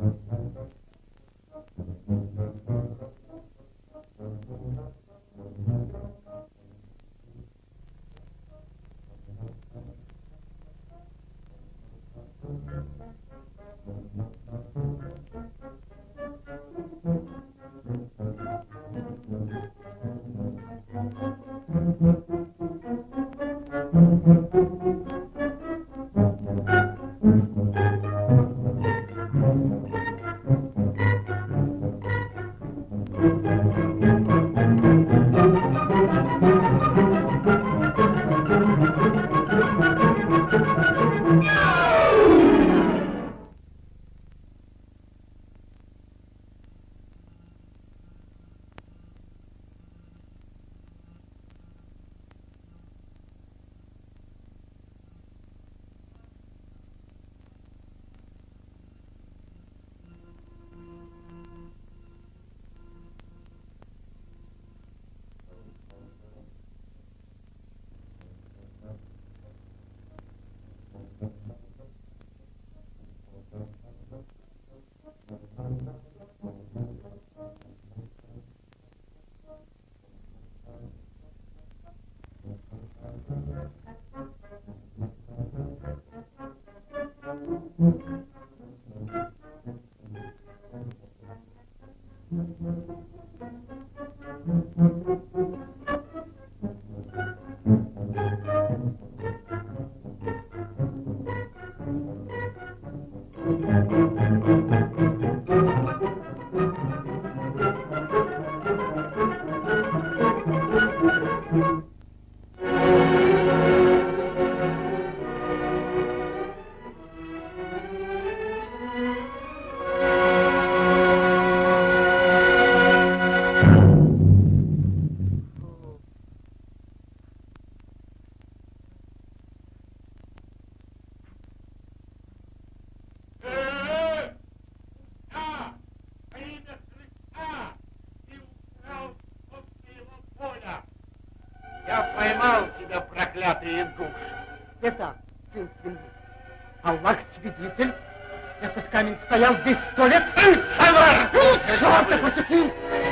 Поймал тебя, проклятый индуш. Это, сын свиньи, Аллах свидетель, этот камень стоял здесь 100 лет. Салар! Черт, пустяки!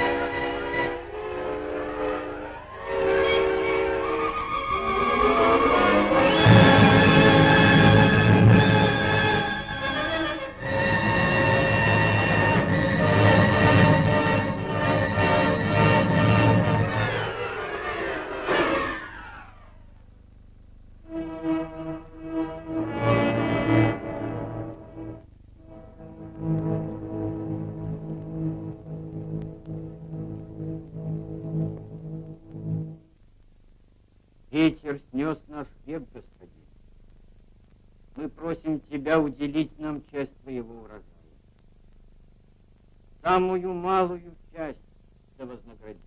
Ветер снес наш век, господин. Мы просим тебя уделить нам часть твоего урожая. Самую малую часть да вознаградить.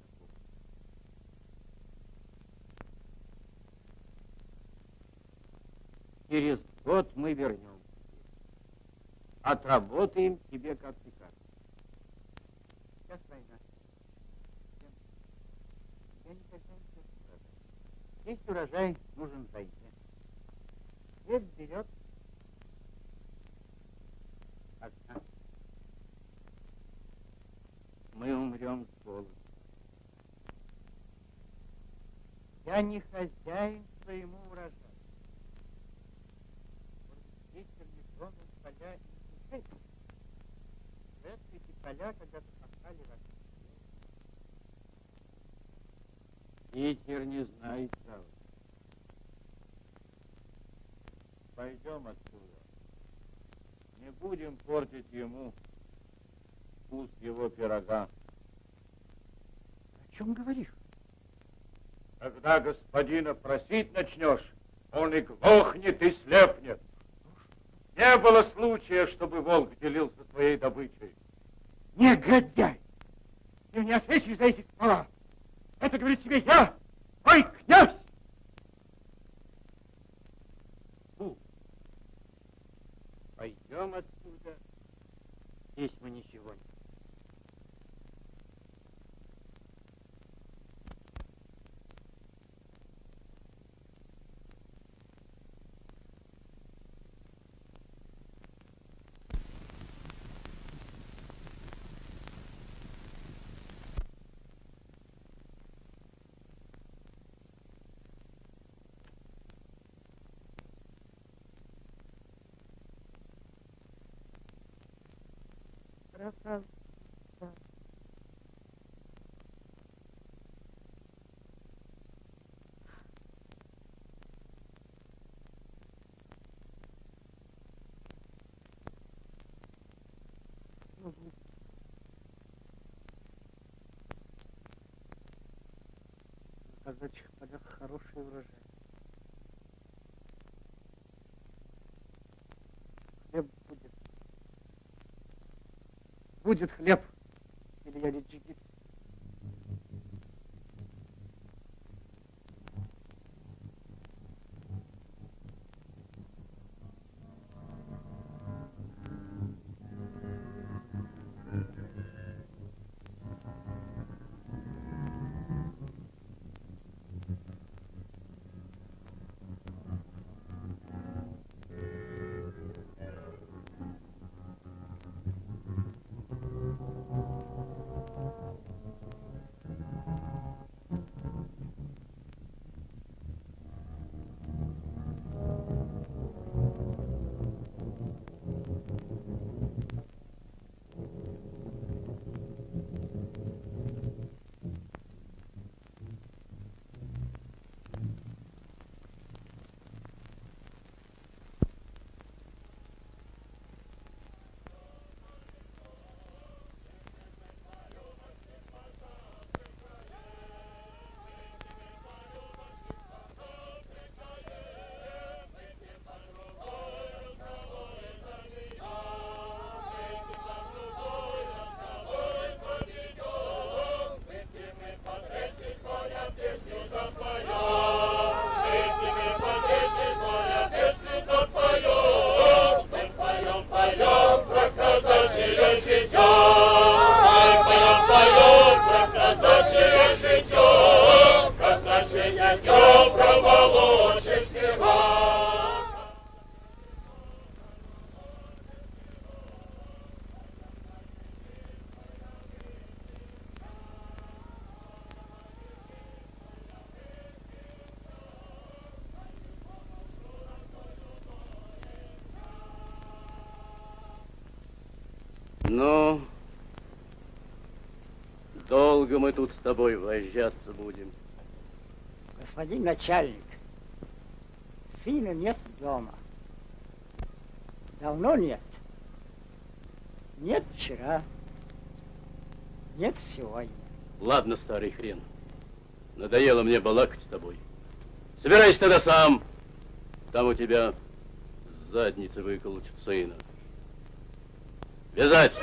Через год мы вернем. Отработаем тебе, как прикажешь. Сейчас война. Я не хозяин здесь урожай. Здесь урожай нужен войне. Здесь берет одна. Мы умрем с голоду. Я не хозяин своему урожаю. Ветер не тронул поля и души. Эти поля когда-то пахали ваши. Ветер не знает права. Пойдем отсюда. Не будем портить ему вкус его пирога. О чем говоришь? Когда господина просить начнешь, он и глохнет, и слепнет. Не было случая, чтобы волк делился своей добычей. Негодяй! Ты мне ответишь за эти слова. Это говорит тебе я, твой князь! Пойдем отсюда. Здесь мы ничего не. Пожалуйста. В казачьих полях хороший урожай. Хлеб будет. Будет хлеб. Или я джигит. Ну, долго мы тут с тобой возжаться будем. Господин начальник, сына нет дома. Давно нет. Нет вчера. Нет сегодня. Ладно, старый хрен. Надоело мне балакать с тобой. Собирайся тогда сам. Там у тебя с задницы выколотят сына. Вязать!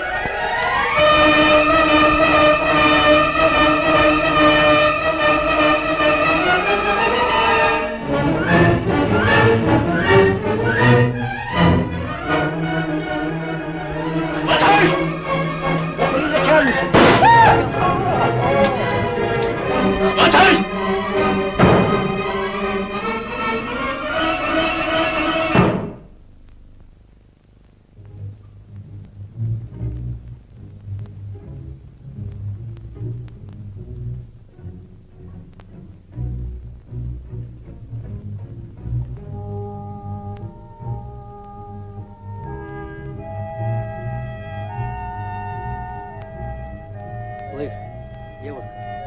Слышь, девушка.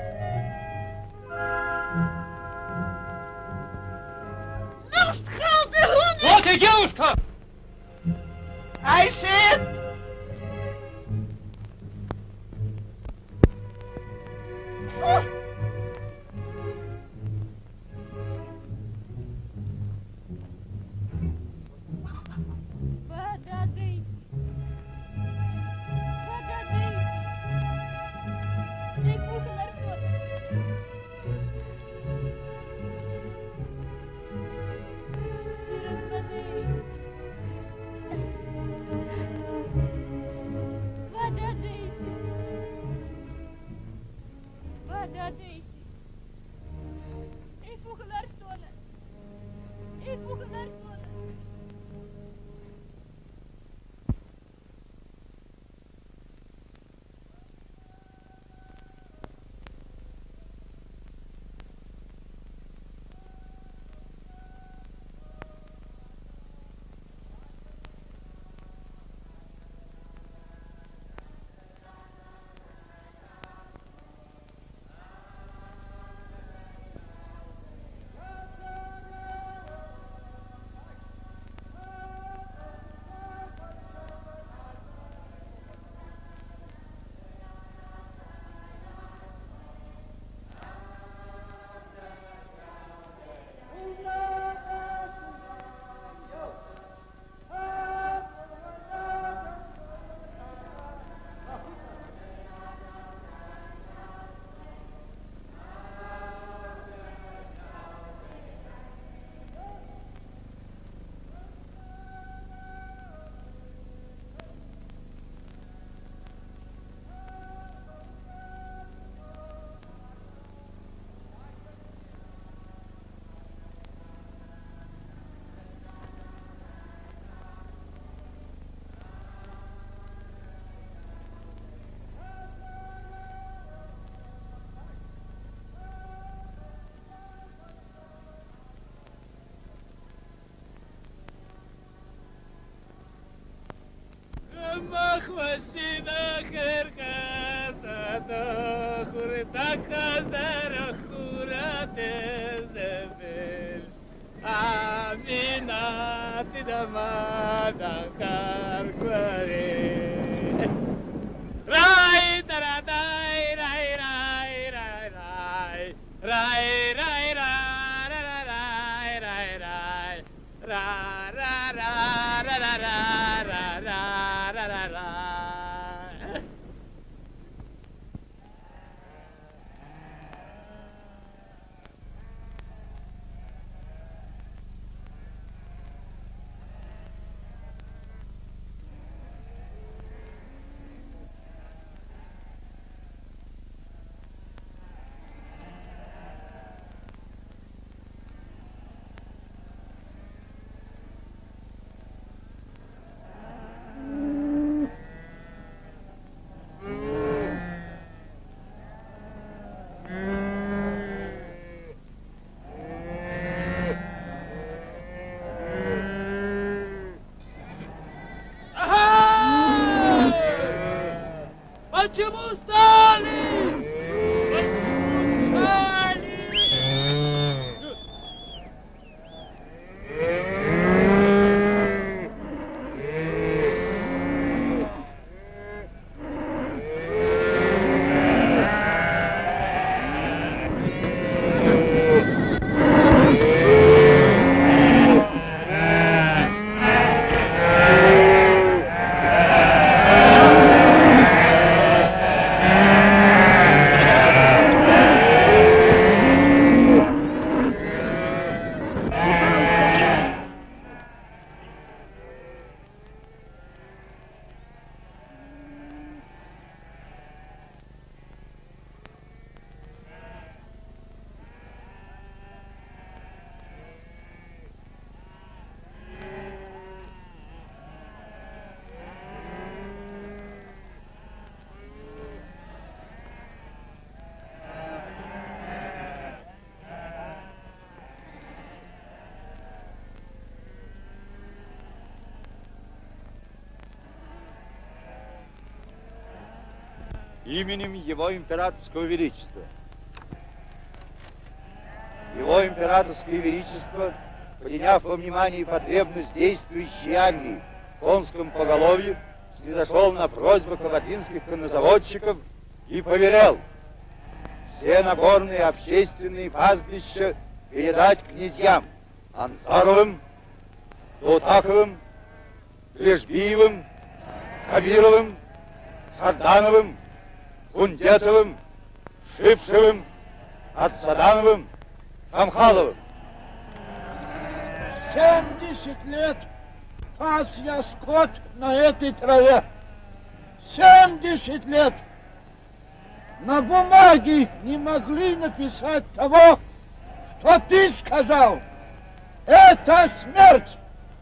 Вот и девушка! Айшет! Почему стали? Почему стали? Именем Его Императорского Величества. Его Императорское Величество, приняв во внимание потребность действующей армии в конском поголовье, снизошел на просьбу кабардинских коннозаводчиков и повелел все нагорные общественные пастбища передать князьям Ансаровым, Тутаковым, Лежбиевым, Кабировым, Сардановым, Кундетовым, Шипшевым, Отсадановым, Шамхаловым. 70 лет пас я скот на этой траве. 70 лет. На бумаге не могли написать того, что ты сказал. Это смерть.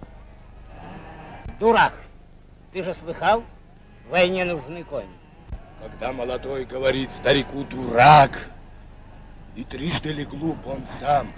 Дурак, ты же слыхал? Войне нужны кони. Когда молодой говорит старику дурак, и трижды ли глуп он сам.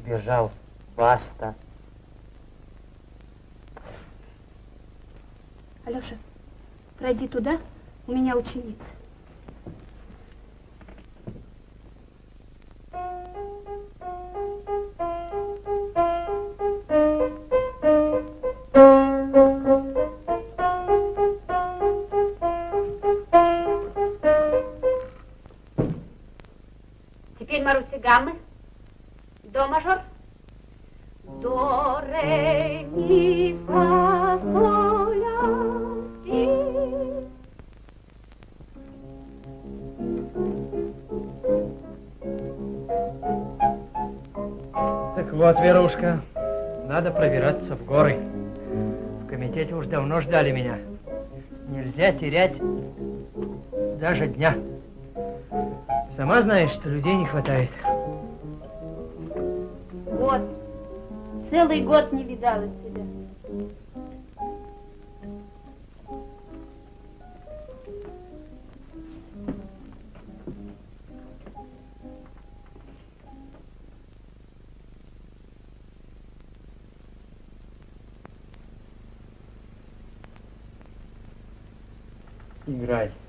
Убежал. Баста. Алеша, пройди туда, у меня ученица. Теперь Маруся гаммы. До мажор. До, ре, ми, фа, соль, ля, си. Так вот, Верушка, надо пробираться в горы. В комитете уж давно ждали меня. Нельзя терять даже дня. Сама знаешь, что людей не хватает. Вот. Целый год не видала тебя. Играй.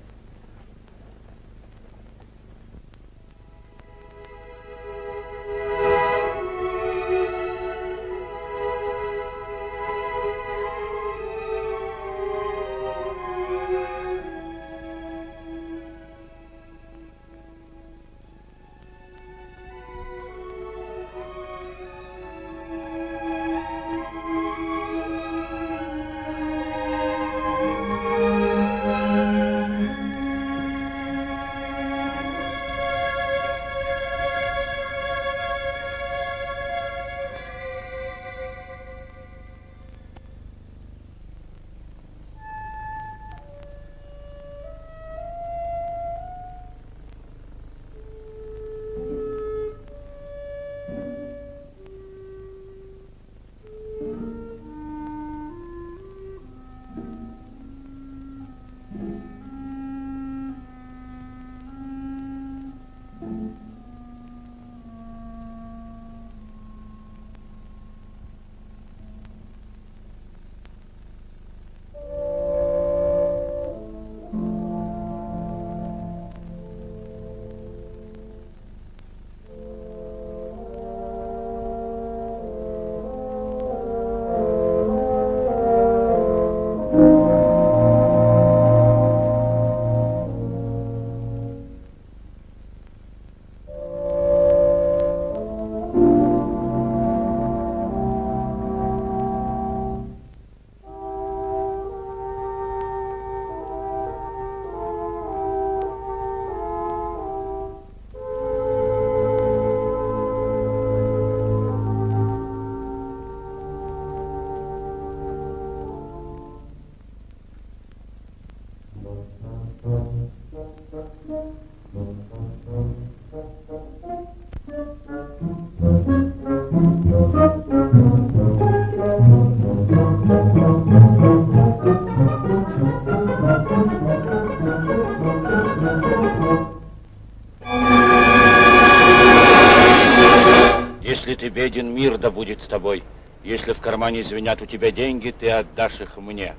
Если ты беден, мир да будет с тобой. Если в кармане звенят у тебя деньги, ты отдашь их мне.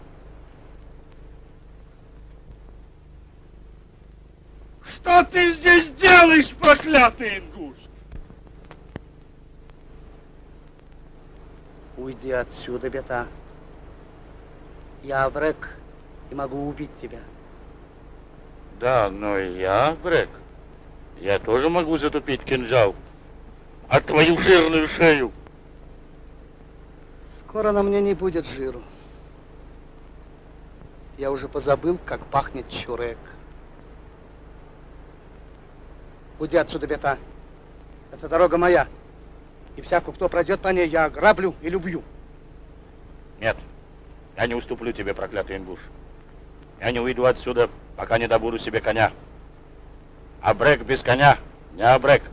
Что ты здесь делаешь, проклятый ингуш? Уйди отсюда, бета. Я враг и могу убить тебя. Да, но я, Грег, я тоже могу затупить кинжал. А твою жирную шею. Скоро на мне не будет жиру. Я уже позабыл, как пахнет чурек. Уйди отсюда, бета. Это дорога моя. И всякую, кто пройдет по ней, я ограблю и люблю. Нет, я не уступлю тебе, проклятый ингуш. Я не уйду отсюда, пока не добуду себе коня. А Брек без коня не Абрек.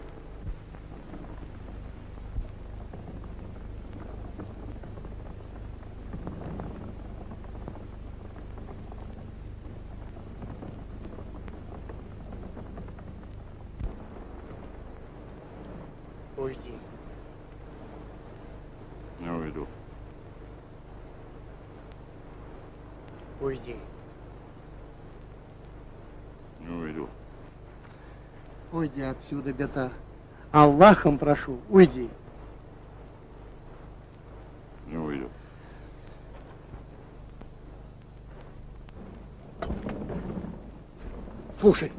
Уйди. Уйди. Не уйду. Уйди отсюда, бета. Аллахом прошу, уйди. Не уйду. Слушай,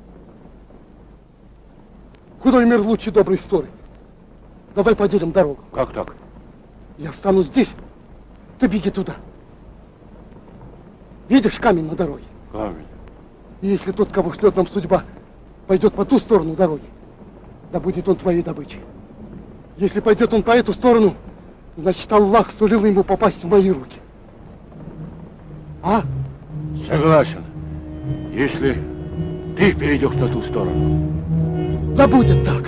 худой мир лучше доброй истории. Давай поделим дорогу. Как так? Я встану здесь, ты беги туда. Видишь камень на дороге? Камень. И если тот, кого шлет нам судьба, пойдет по ту сторону дороги, да будет он твоей добычей. Если пойдет он по эту сторону, значит, Аллах сулил ему попасть в мои руки. А? Согласен. Если ты перейдешь на ту сторону. Да будет так.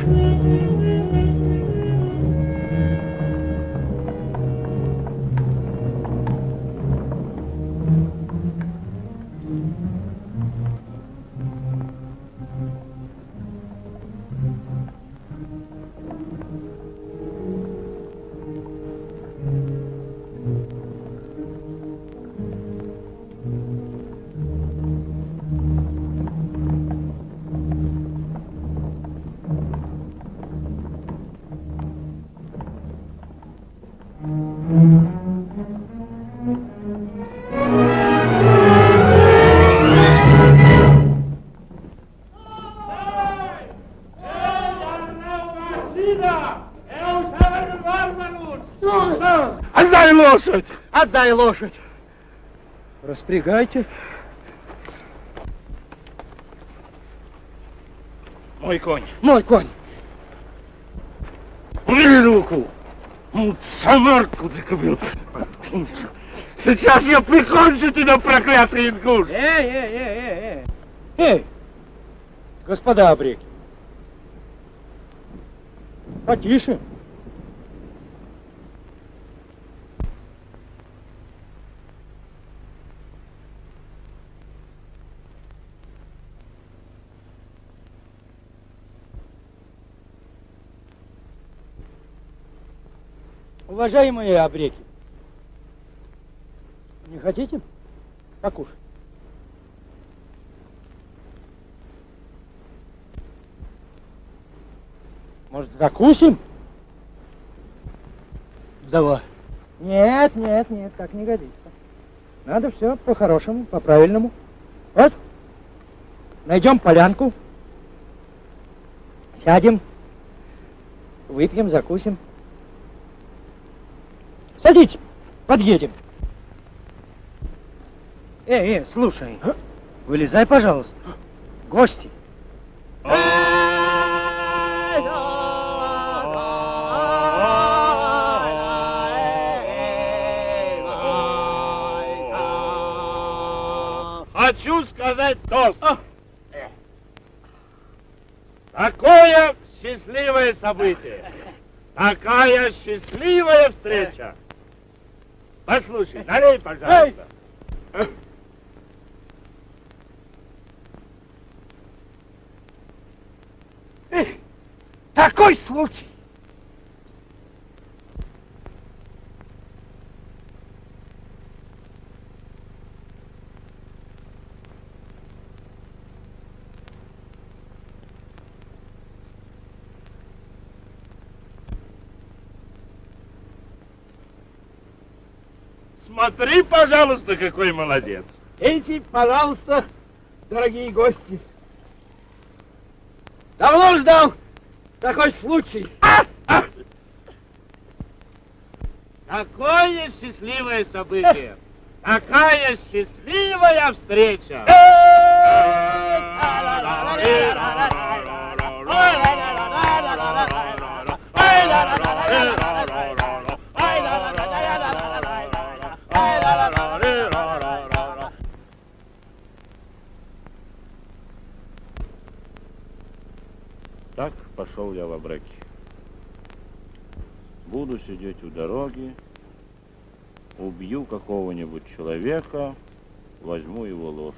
Отдай лошадь! Отдай лошадь! Распрягайте. Мой конь. Мой конь. Убери руку! Самарку ты купил. Сейчас я прикончу тебя, проклятый ингуш! Эй, господа обреки. Потише. Уважаемые обреки, не хотите покушать? Может, закусим? Давай. Нет, так не годится. Надо все по-хорошему, по-правильному. Вот, найдем полянку, сядем, выпьем, закусим. Садитесь, подъедем. Слушай, вылезай, пожалуйста. Гости. Хочу сказать тост. Такое счастливое событие. Такая счастливая встреча. Послушай, налей, пожалуйста. Такой случай. Смотри, пожалуйста, какой молодец. Эти, пожалуйста, дорогие гости. Давно ждал такой случай. Какое счастливое событие. Такая счастливая встреча. Так пошел я в Абреки. Буду сидеть у дороги, убью какого-нибудь человека, возьму его лошадь.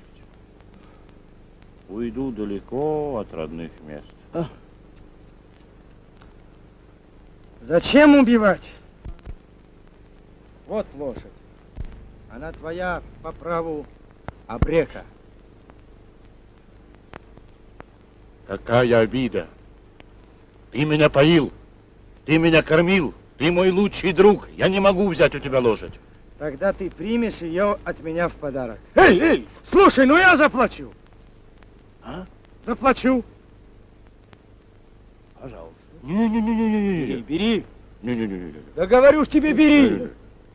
Уйду далеко от родных мест. Зачем убивать? Вот лошадь. Она твоя по праву Абрека. Какая обида. Ты меня поил, ты меня кормил, ты мой лучший друг. Я не могу взять у тебя лошадь. Тогда ты примешь ее от меня в подарок. Эй, слушай, ну я заплачу. А? Заплачу. Пожалуйста. Не-не-не-не-не. Бери. Не-не-не-не. Да говорю ж тебе, бери.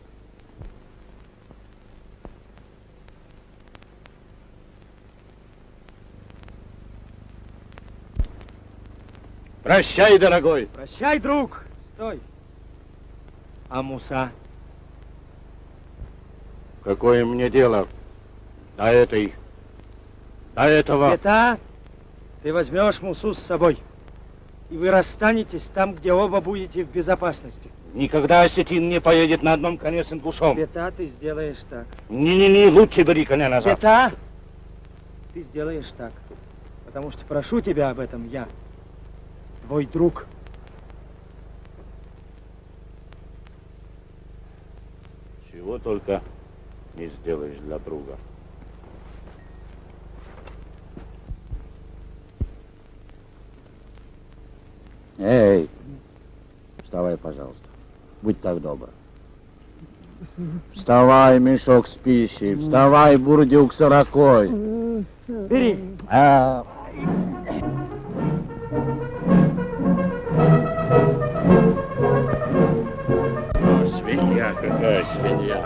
Прощай, дорогой. Прощай, друг. Стой. А Муса? Какое мне дело до этого? Это ты возьмешь Мусу с собой, и вы расстанетесь там, где оба будете в безопасности. Никогда осетин не поедет на одном коне с ингушом. Это ты сделаешь так. Не-не-не, лучше бери коня назад. Это ты сделаешь так, потому что прошу тебя об этом я, твой друг. Чего только не сделаешь для друга. Эй, вставай, пожалуйста. Будь так добр. Вставай, мешок с пищей. Вставай, бурдюк с ракой. Бери. Свинья, какая свинья.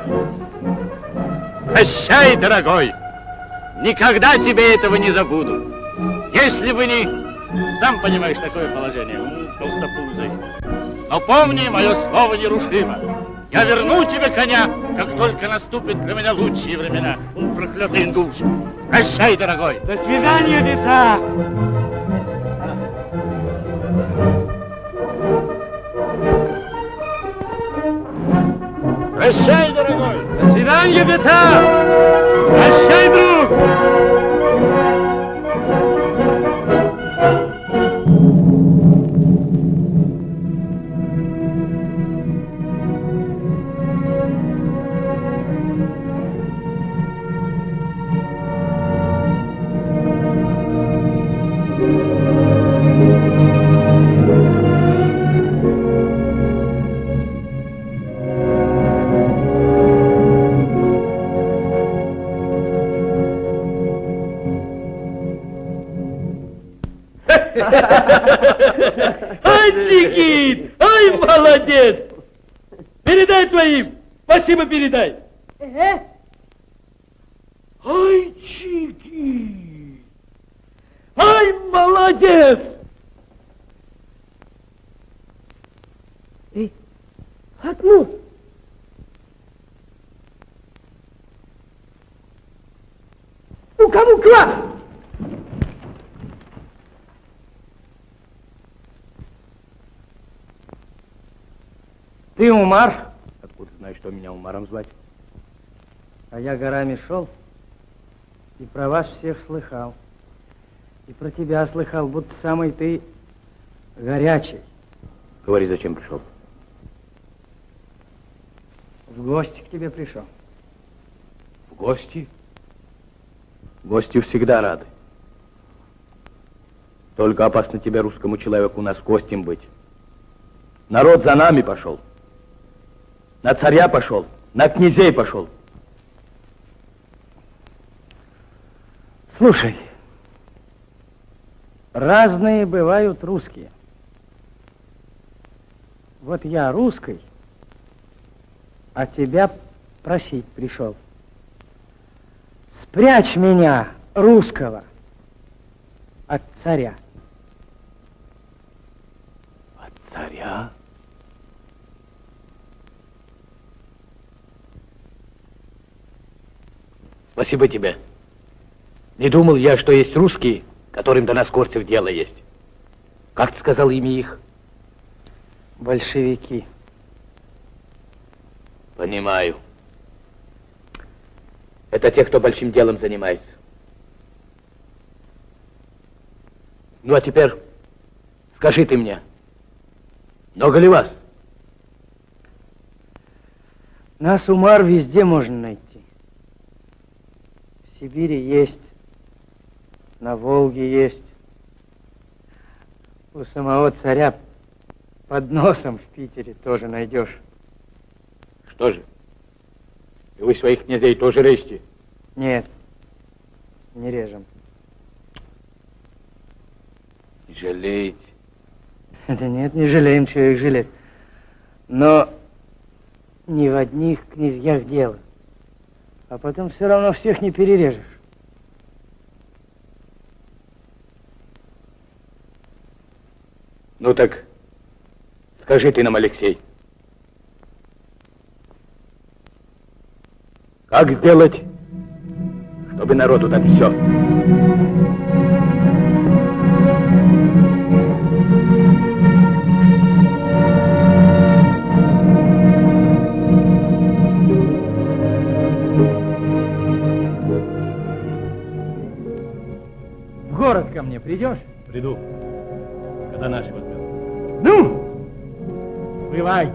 Прощай, дорогой. Никогда тебе этого не забуду. Если бы не... Сам понимаешь, такое положение. Толстопузый. Но помни, мое слово нерушимо. Я верну тебе коня, как только наступят для меня лучшие времена. Проклятый индуш. Прощай, дорогой. До свидания, Вита. Прощай, дорогой. До свидания, Вита. Прощай, друг. Ай, Никит! Ай, молодец! Передай твоим! Спасибо передай! Ай, Чики! Ай, молодец! Отму! У кому клад? Ты Умар? Откуда знаешь, что меня Умаром звать? А я горами шел и про вас всех слыхал. И про тебя слыхал, будто самый ты горячий. Говори, зачем пришел? В гости к тебе пришел. В гости? Гости всегда рады. Только опасно тебе, русскому человеку, у нас гостем быть. Народ за нами пошел. На царя пошел, на князей пошел. Слушай, разные бывают русские. Вот я русский, а тебя просить пришел. Спрячь меня, русского, от царя. От царя? Спасибо тебе. Не думал я, что есть русские, которым до нас, горцев, дело есть. Как ты сказал имя их? Большевики. Понимаю. Это те, кто большим делом занимается. Ну, а теперь скажи ты мне, много ли вас? Нас, Умар, везде можно найти. Сибири есть, на Волге есть. У самого царя под носом в Питере тоже найдешь. Что же? И вы своих князей тоже режьте? Нет, не режем. Не жалеете? Да нет, не жалеем, чего их жалеть. Но не в одних князьях дело. А потом все равно всех не перережешь. Ну так, скажи ты нам, Алексей, как сделать, чтобы народу так все? В город ко мне придешь? Приду, когда наши возьмем. Ну, бывай.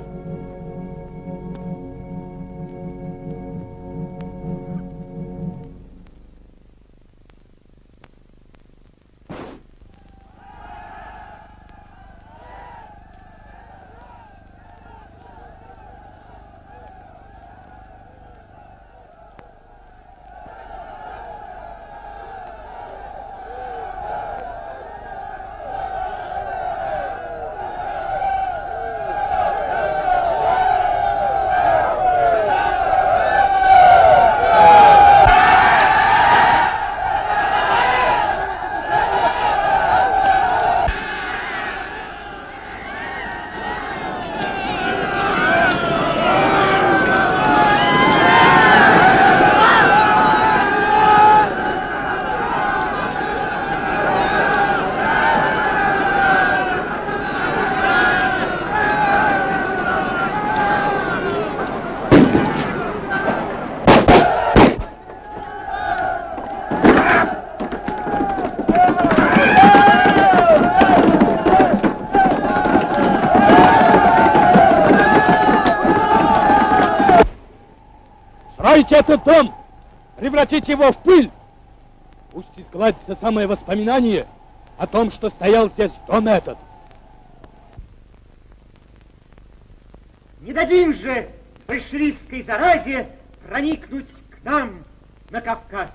Сройте этот дом, превратите его в пыль. Пусть изгладится самое воспоминание о том, что стоял здесь дом этот. Не дадим же большевистской заразе проникнуть к нам на Кавказ.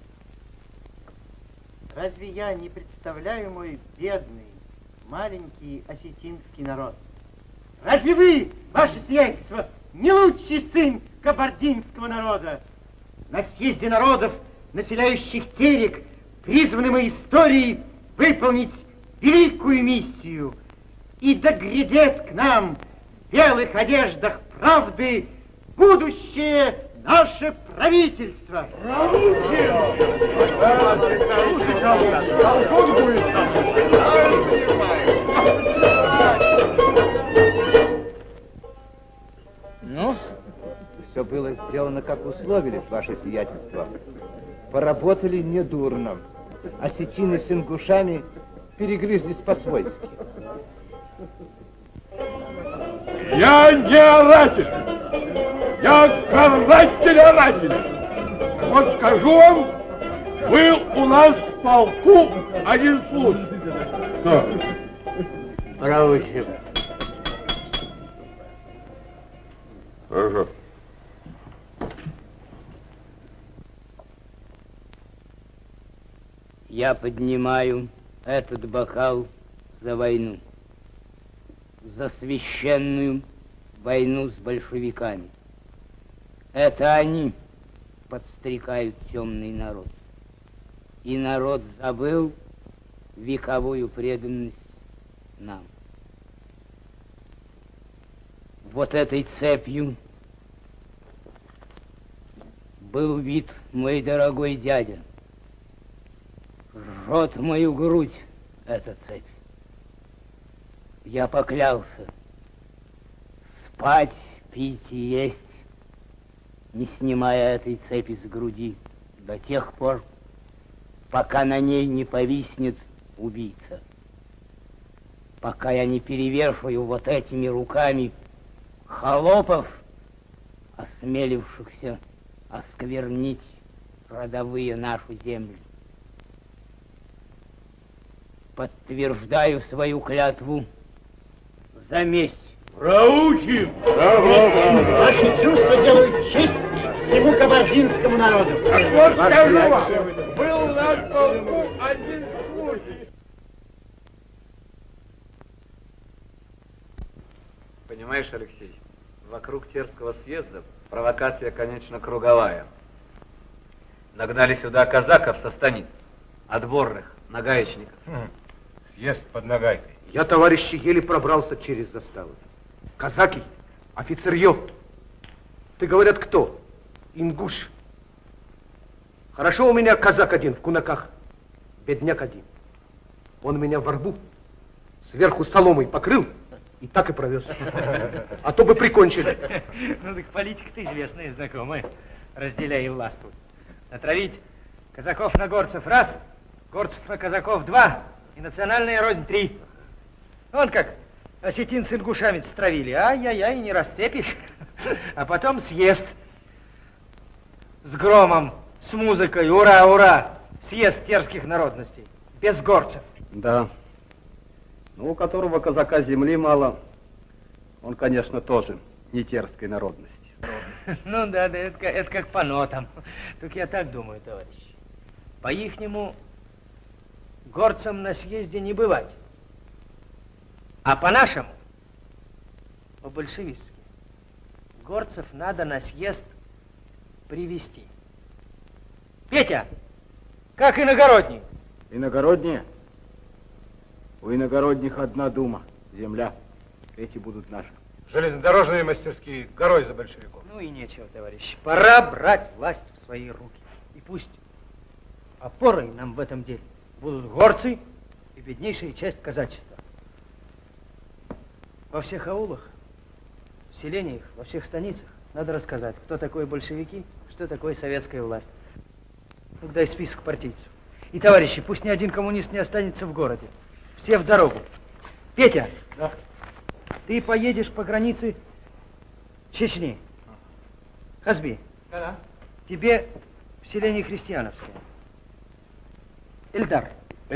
Разве я не представляю мой бедный, маленький осетинский народ? Разве вы, ваше сиятельство, не лучший сын кабардинского народа? На съезде народов, населяющих Терек, призваны мы историей выполнить великую миссию. И догрядет к нам в белых одеждах правды будущее наше правительство. Ну, все было сделано, как условились, ваше сиятельство. Поработали недурно. Осетины с ингушами перегрызлись по-свойски. Я не оратель. Я каратель-оратель. Вот скажу вам, был у нас в полку один случай. Что? Поручик. Хорошо. Я поднимаю этот бокал за войну, за священную войну с большевиками. Это они подстрекают темный народ. И народ забыл вековую преданность нам. Вот этой цепью был убит мой дорогой дядя. Жжет мою грудь эта цепь. Я поклялся спать, пить и есть, не снимая этой цепи с груди, до тех пор, пока на ней не повиснет убийца. Пока я не перевешиваю вот этими руками холопов, осмелившихся осквернить родовые нашу землю. Подтверждаю свою клятву за месть. Проучим! Ваши чувства делают честь всему кабардинскому народу. Вот скажу вам, был у нас в полку один случай. Понимаешь, Алексей, вокруг Терского съезда провокация, конечно, круговая. Нагнали сюда казаков со станиц, отборных, нагаечников. Съезд под нагайкой. Я, товарищи, еле пробрался через заставу. Казаки, офицерье. Ты, говорят, кто? Ингуш. Хорошо у меня казак один в кунаках, бедняк один. Он меня во рву сверху соломой покрыл и так и провез. А то бы прикончили. Ну так политика-то известная, знакомая. Разделяй и властвуй. Натравить казаков на горцев раз, горцев на казаков два и национальная рознь три. Вон как осетин с ингушами стравили. Ай-яй-яй, не расцепишь. А потом съезд с громом, с музыкой. Ура, ура! Съезд терских народностей. Без горцев. Да. Ну, у которого казака земли мало, он, конечно, тоже не терской народности. Ну да, это как по нотам. Только я так думаю, товарищи. По-ихнему горцам на съезде не бывать. А по-нашему, по-большевистски, горцев надо на съезд привести. Петя, как иногородний? Иногородние? У иногородних одна дума, земля. Эти будут наши. Железнодорожные мастерские горой за большевиков. Ну и нечего, товарищи. Пора брать власть в свои руки. И пусть опорой нам в этом деле будут горцы и беднейшая часть казачества. Во всех аулах, в селениях, во всех станицах надо рассказать, кто такое большевики, что такое советская власть. Ну, дай список партийцев. И, товарищи, пусть ни один коммунист не останется в городе. Все в дорогу. Петя, да. Ты поедешь по границе Чечни. Казби. Да. Тебе в селение Христиановское. Эльдар.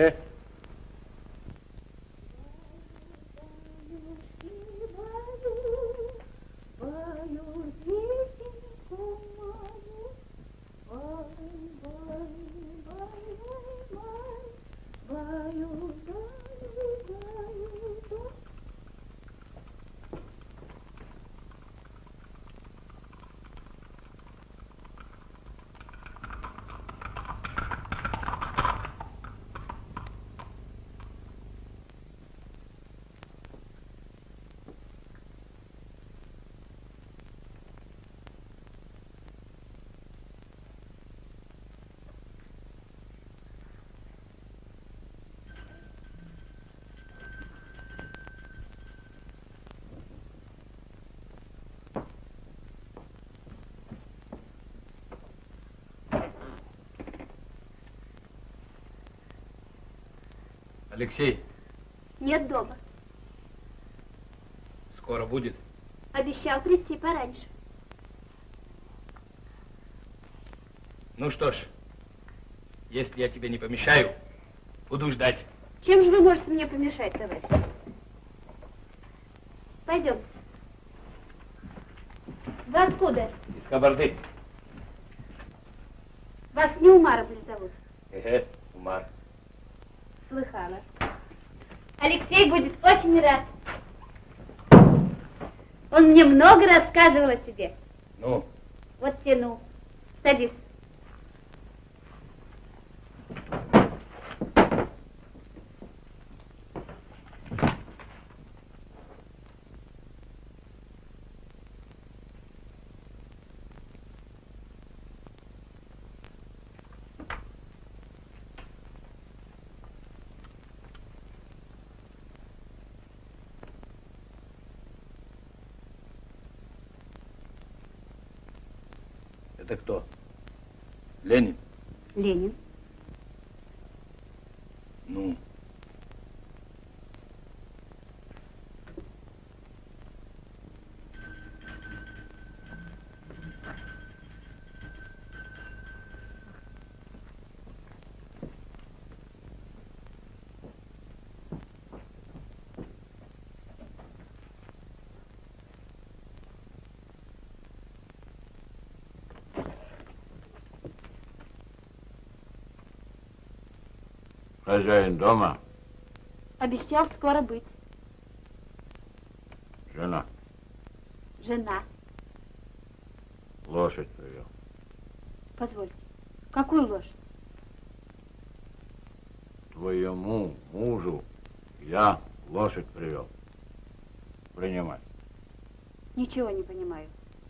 Алексей. Нет дома. Скоро будет? Обещал прийти пораньше. Ну что ж, если я тебе не помешаю, буду ждать. Чем же вы можете мне помешать, товарищ? Пойдем. Вы откуда? Из Кабарды. Вас не Умаров ли зовут? Умар. Слыхала. Алексей будет очень рад. Он мне много рассказывал о тебе. Ну? Вот тяну. Садись. Это кто? Ленин? Ленин. Ну? Хозяин дома? Обещал скоро быть. Жена. Жена. Лошадь привел. Позвольте, какую лошадь? Твоему мужу я лошадь привел. Принимай. Ничего не понимаю.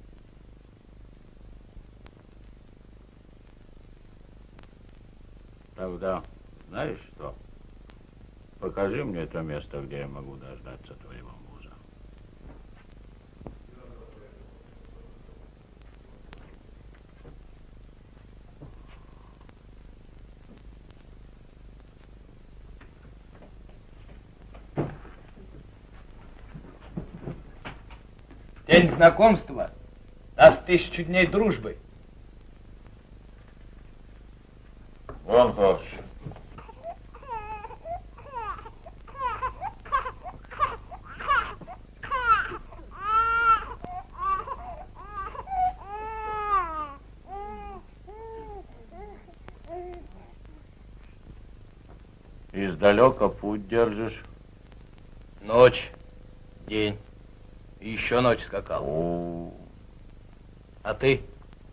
Тогда, знаешь что? Покажи мне то место, где я могу дождаться твоего мужа. День знакомства даст 1000 дней дружбы. Вон гош. Издалека путь держишь? Ночь, день. И еще ночь скакал. А ты?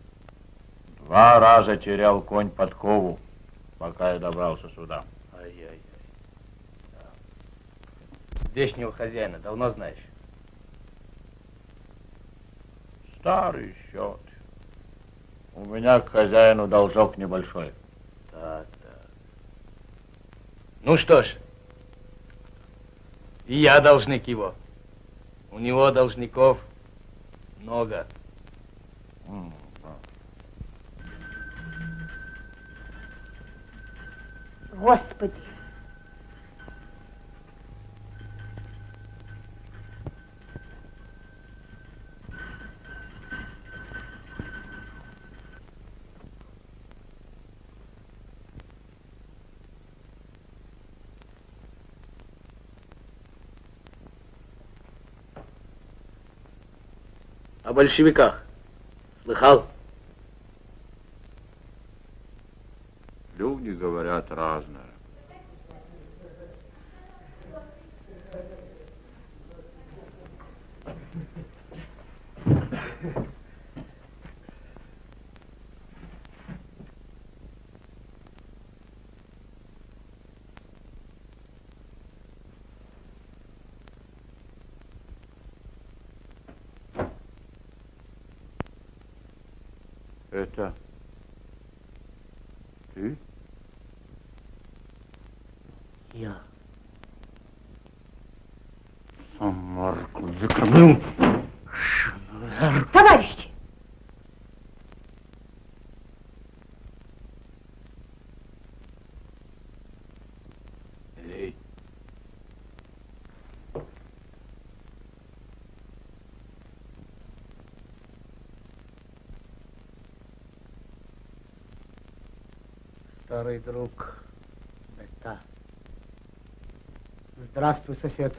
2 раза терял конь подкову, пока я добрался сюда. Ай-яй-яй. Здешнего хозяина давно знаешь? Старый счет. У меня к хозяину должок небольшой. Так. Ну что ж, и я должник его. У него должников много. Господи! О большевиках слыхал? Люди говорят разное. Это ты? Я. Самарку закрыл. Товарищи! Эй. Старый друг. Это. Здравствуй, сосед.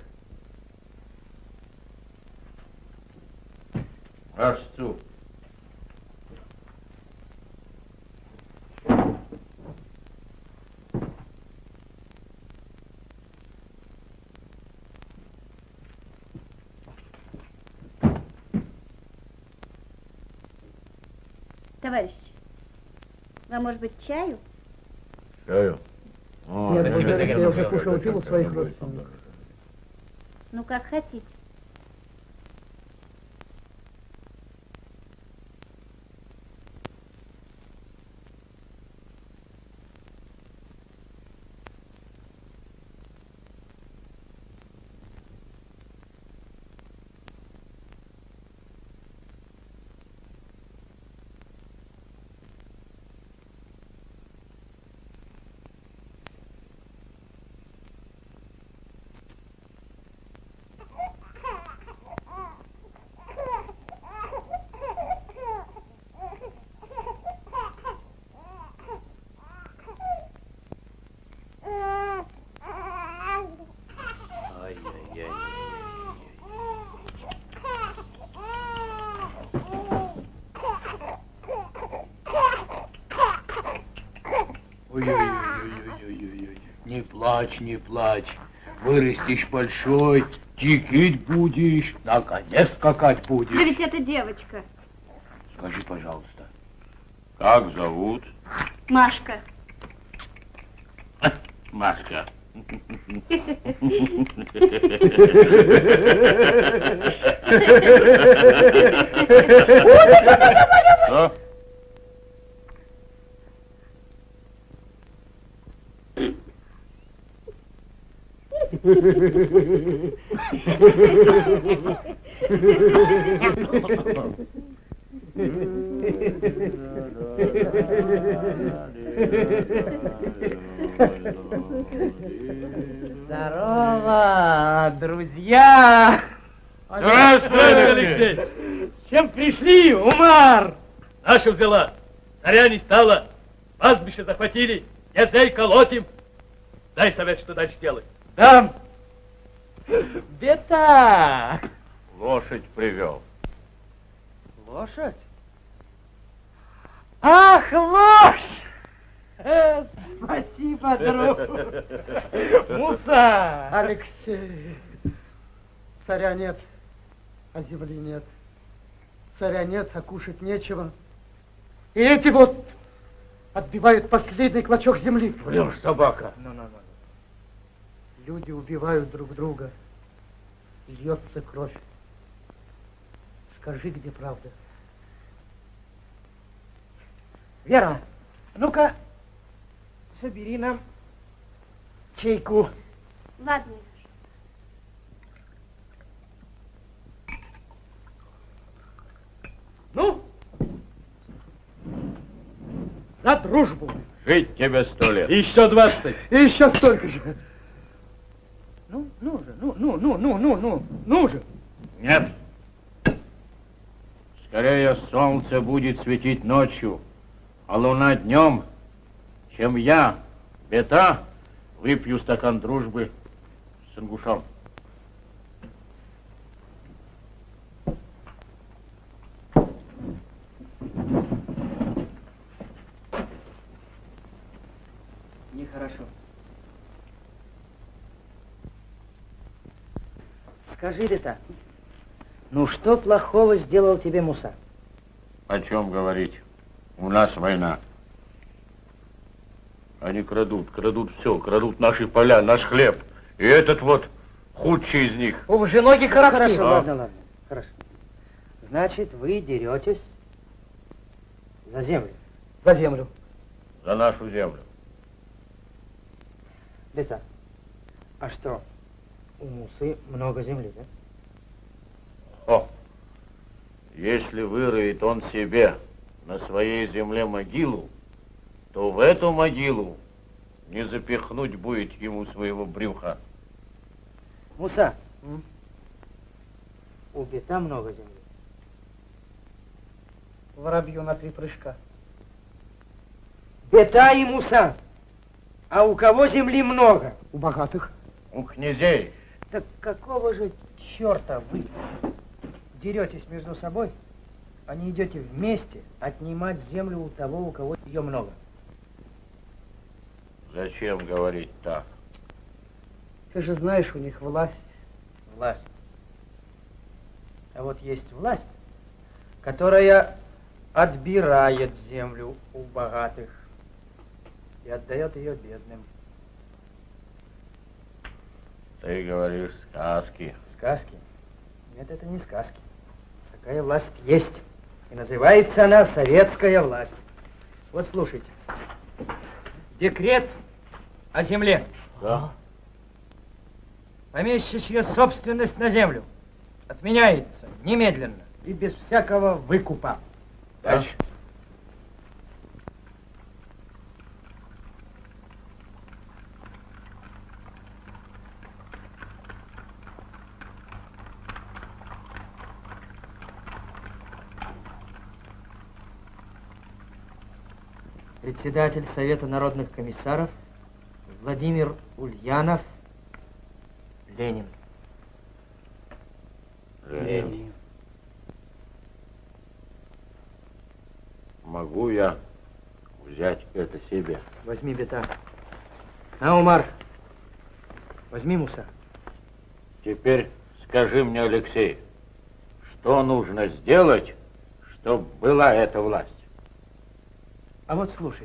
Рожцу. Товарищи, вам, может быть, чаю? Чаю? Нет, я уже кушал и пил у своих родственников. Ну, как хотите. Не плачь, не плачь. Вырастешь большой, дикить будешь, на коне скакать будешь. Да ведь это девочка. Скажи, пожалуйста. Как зовут? Машка. Машка. Что? Здорово, друзья! Здравствуй, Алексей! С чем пришли, Умар? Наша взяла, царя не стало, пастбище захватили, язей колотим. Дай совет, что дальше делать. Дам! Бета! Лошадь привел. Лошадь? Ах, лошадь! Спасибо, друг. Муса! Алексей, царя нет, а земли нет. Царя нет, а кушать нечего. И эти вот отбивают последний клочок земли. Врешь, собака. Люди убивают друг друга. Льется кровь. Скажи, где правда? Вера, ну-ка, собери нам чайку. Ладно. Ну, за дружбу. Жить тебе 100 лет. Еще 20. И еще столько же. Ну же. Нет. Скорее солнце будет светить ночью, а луна днем, чем я, Бета, выпью стакан дружбы с ингушом. Нехорошо. Скажи, Бета, ну что плохого сделал тебе Муса? О чем говорить? У нас война. Они крадут все, крадут наши поля, наш хлеб. И этот вот худший из них. О, вы же ноги коротки. Хорошо, А? ладно, хорошо. Значит, вы деретесь за землю? За землю. За нашу землю. Бета, а что, у Мусы много земли, да? О, если выроет он себе на своей земле могилу, то в эту могилу не запихнуть будет ему своего брюха. Муса, у Бета много земли. Воробью на 3 прыжка. Бета и Муса. А у кого земли много? У богатых. У князей. Так какого же черта вы деретесь между собой, а не идете вместе отнимать землю у того, у кого ее много? Зачем говорить так? Ты же знаешь, у них власть. Власть. А вот есть власть, которая отбирает землю у богатых и отдает ее бедным. Ты говоришь сказки. Сказки? Нет, это не сказки. Такая власть есть. И называется она советская власть. Вот слушайте. Декрет о земле. Да. Помещичья собственность на землю отменяется немедленно и без всякого выкупа. Да. Дальше. Председатель Совета народных комиссаров Владимир Ульянов, Ленин. Ленин. Могу я взять это себе? Возьми, Бета. На, Умар, возьми Муса. Теперь скажи мне, Алексей, что нужно сделать, чтобы была эта власть? А вот слушайте.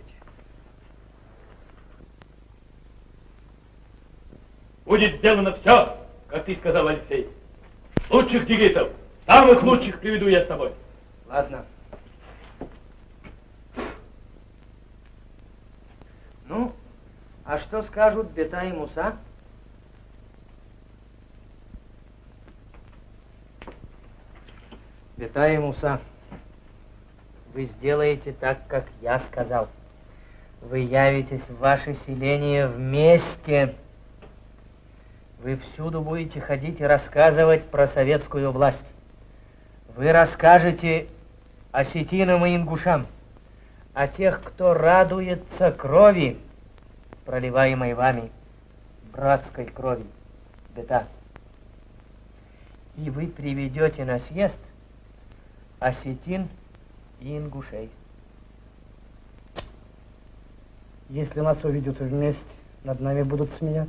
Будет сделано все, как ты сказал, Алексей. Лучших дигитов, самых лучших приведу я с собой. Ладно. Ну, а что скажут Бета и Муса? Бета и Муса, вы сделаете так, как я сказал. Вы явитесь в ваше селение вместе. Вы всюду будете ходить и рассказывать про советскую власть. Вы расскажете осетинам и ингушам, о тех, кто радуется крови, проливаемой вами, братской крови, Бета. И вы приведете на съезд осетин и ингушей. Если нас увидят вместе, над нами будут смеяться.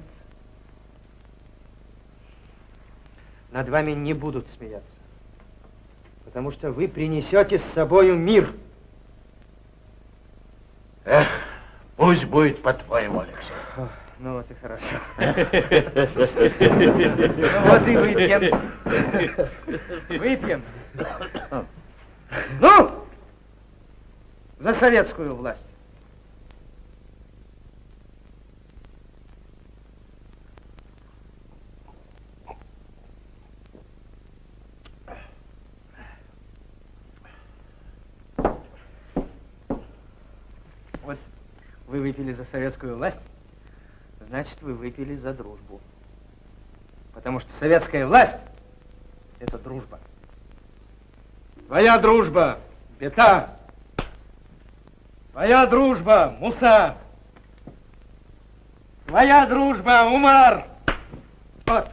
Над вами не будут смеяться, потому что вы принесете с собою мир. Эх, пусть будет по-твоему, Алексей. Ну вот и хорошо. Ну вот и выпьем. Выпьем. Ну, за советскую власть. Вот вы выпили за советскую власть, значит, вы выпили за дружбу. Потому что советская власть — это дружба. Твоя дружба, Бета. Твоя дружба, Муса. Твоя дружба, Умар. Вот.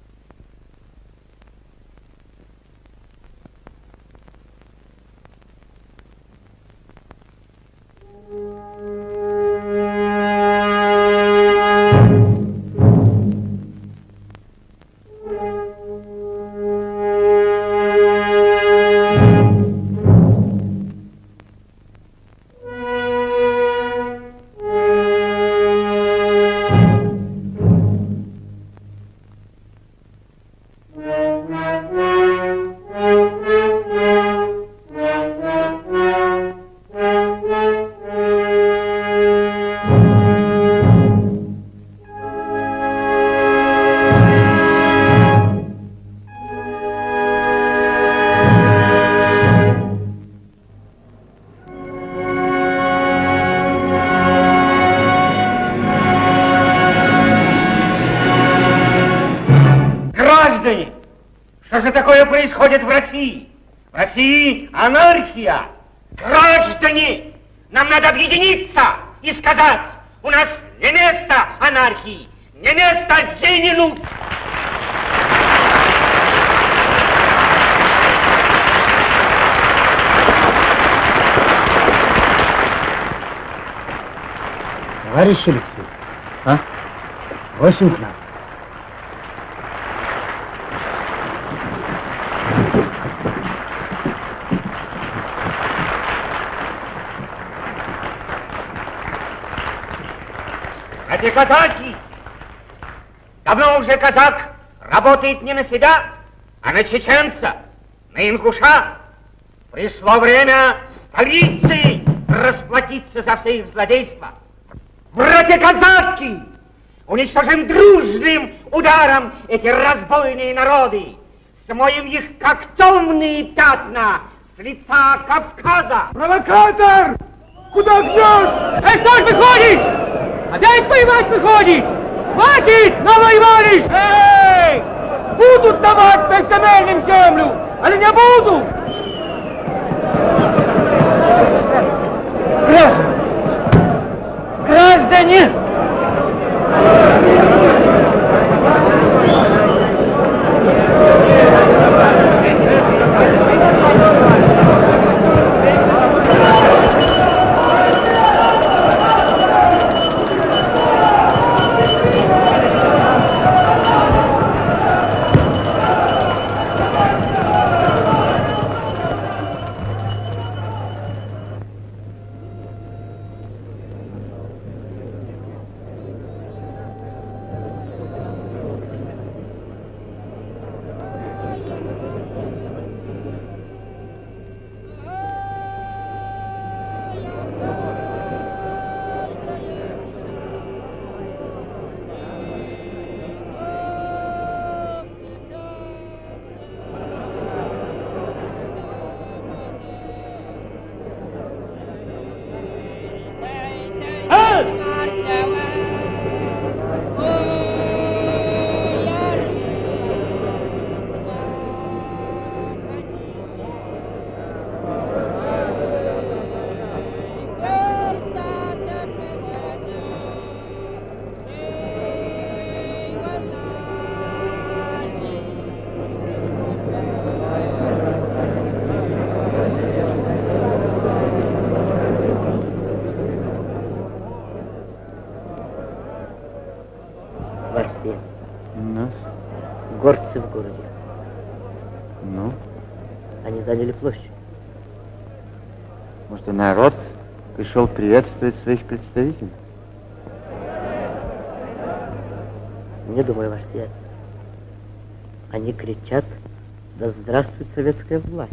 Происходит в России. В России анархия. Граждане, нам надо объединиться и сказать, у нас не место анархии, не место Ленину. Товарищ Алексей, а? Очень к нам. Эти казаки! Давно уже казак работает не на себя, а на чеченца, на ингуша. Пришло время столицы расплатиться за все их злодейства. Братья казаки! Уничтожим дружным ударом эти разбойные народы. Смоем их, как темные пятна, с лица Кавказа. Провокатор! Куда гнешь? Что ж выходит? Опять воевать выходит! Хватит, навоевались! Эй! Будут давать безземельным землю, или не будут? Граждане! Горцы в городе. Ну? Они заняли площадь. Может, и народ пришел приветствовать своих представителей? Не думаю, ваше сиятельство. Они кричат: да здравствует советская власть.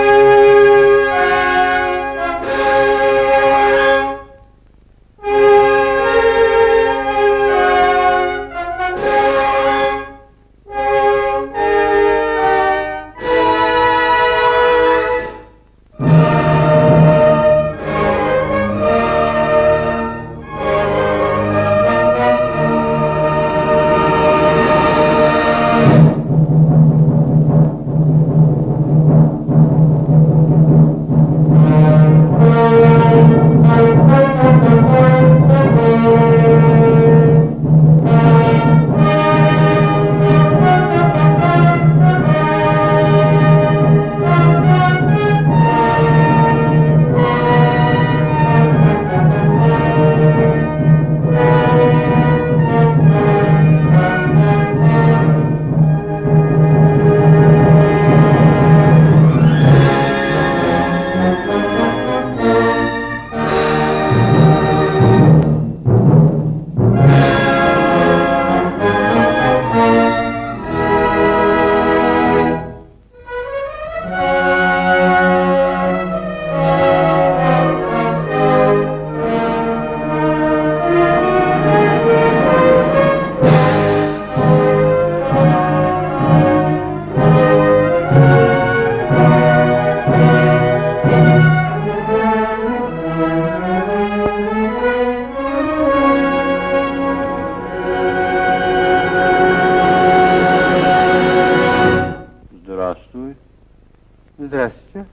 Здравствуйте.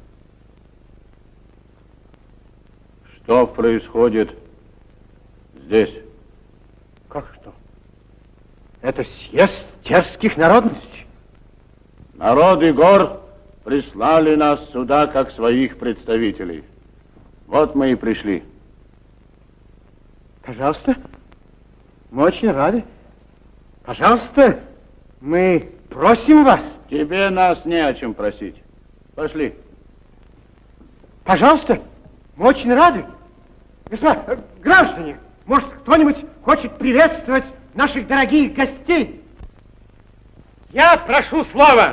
Что происходит здесь? Как что? Это съезд терских народностей. Народы гор прислали нас сюда как своих представителей. Вот мы и пришли. Пожалуйста. Мы очень рады. Пожалуйста, мы просим вас. Тебе нас не о чем просить. Пошли. Пожалуйста, мы очень рады. Господа, граждане, может, кто-нибудь хочет приветствовать наших дорогих гостей? Я прошу слова.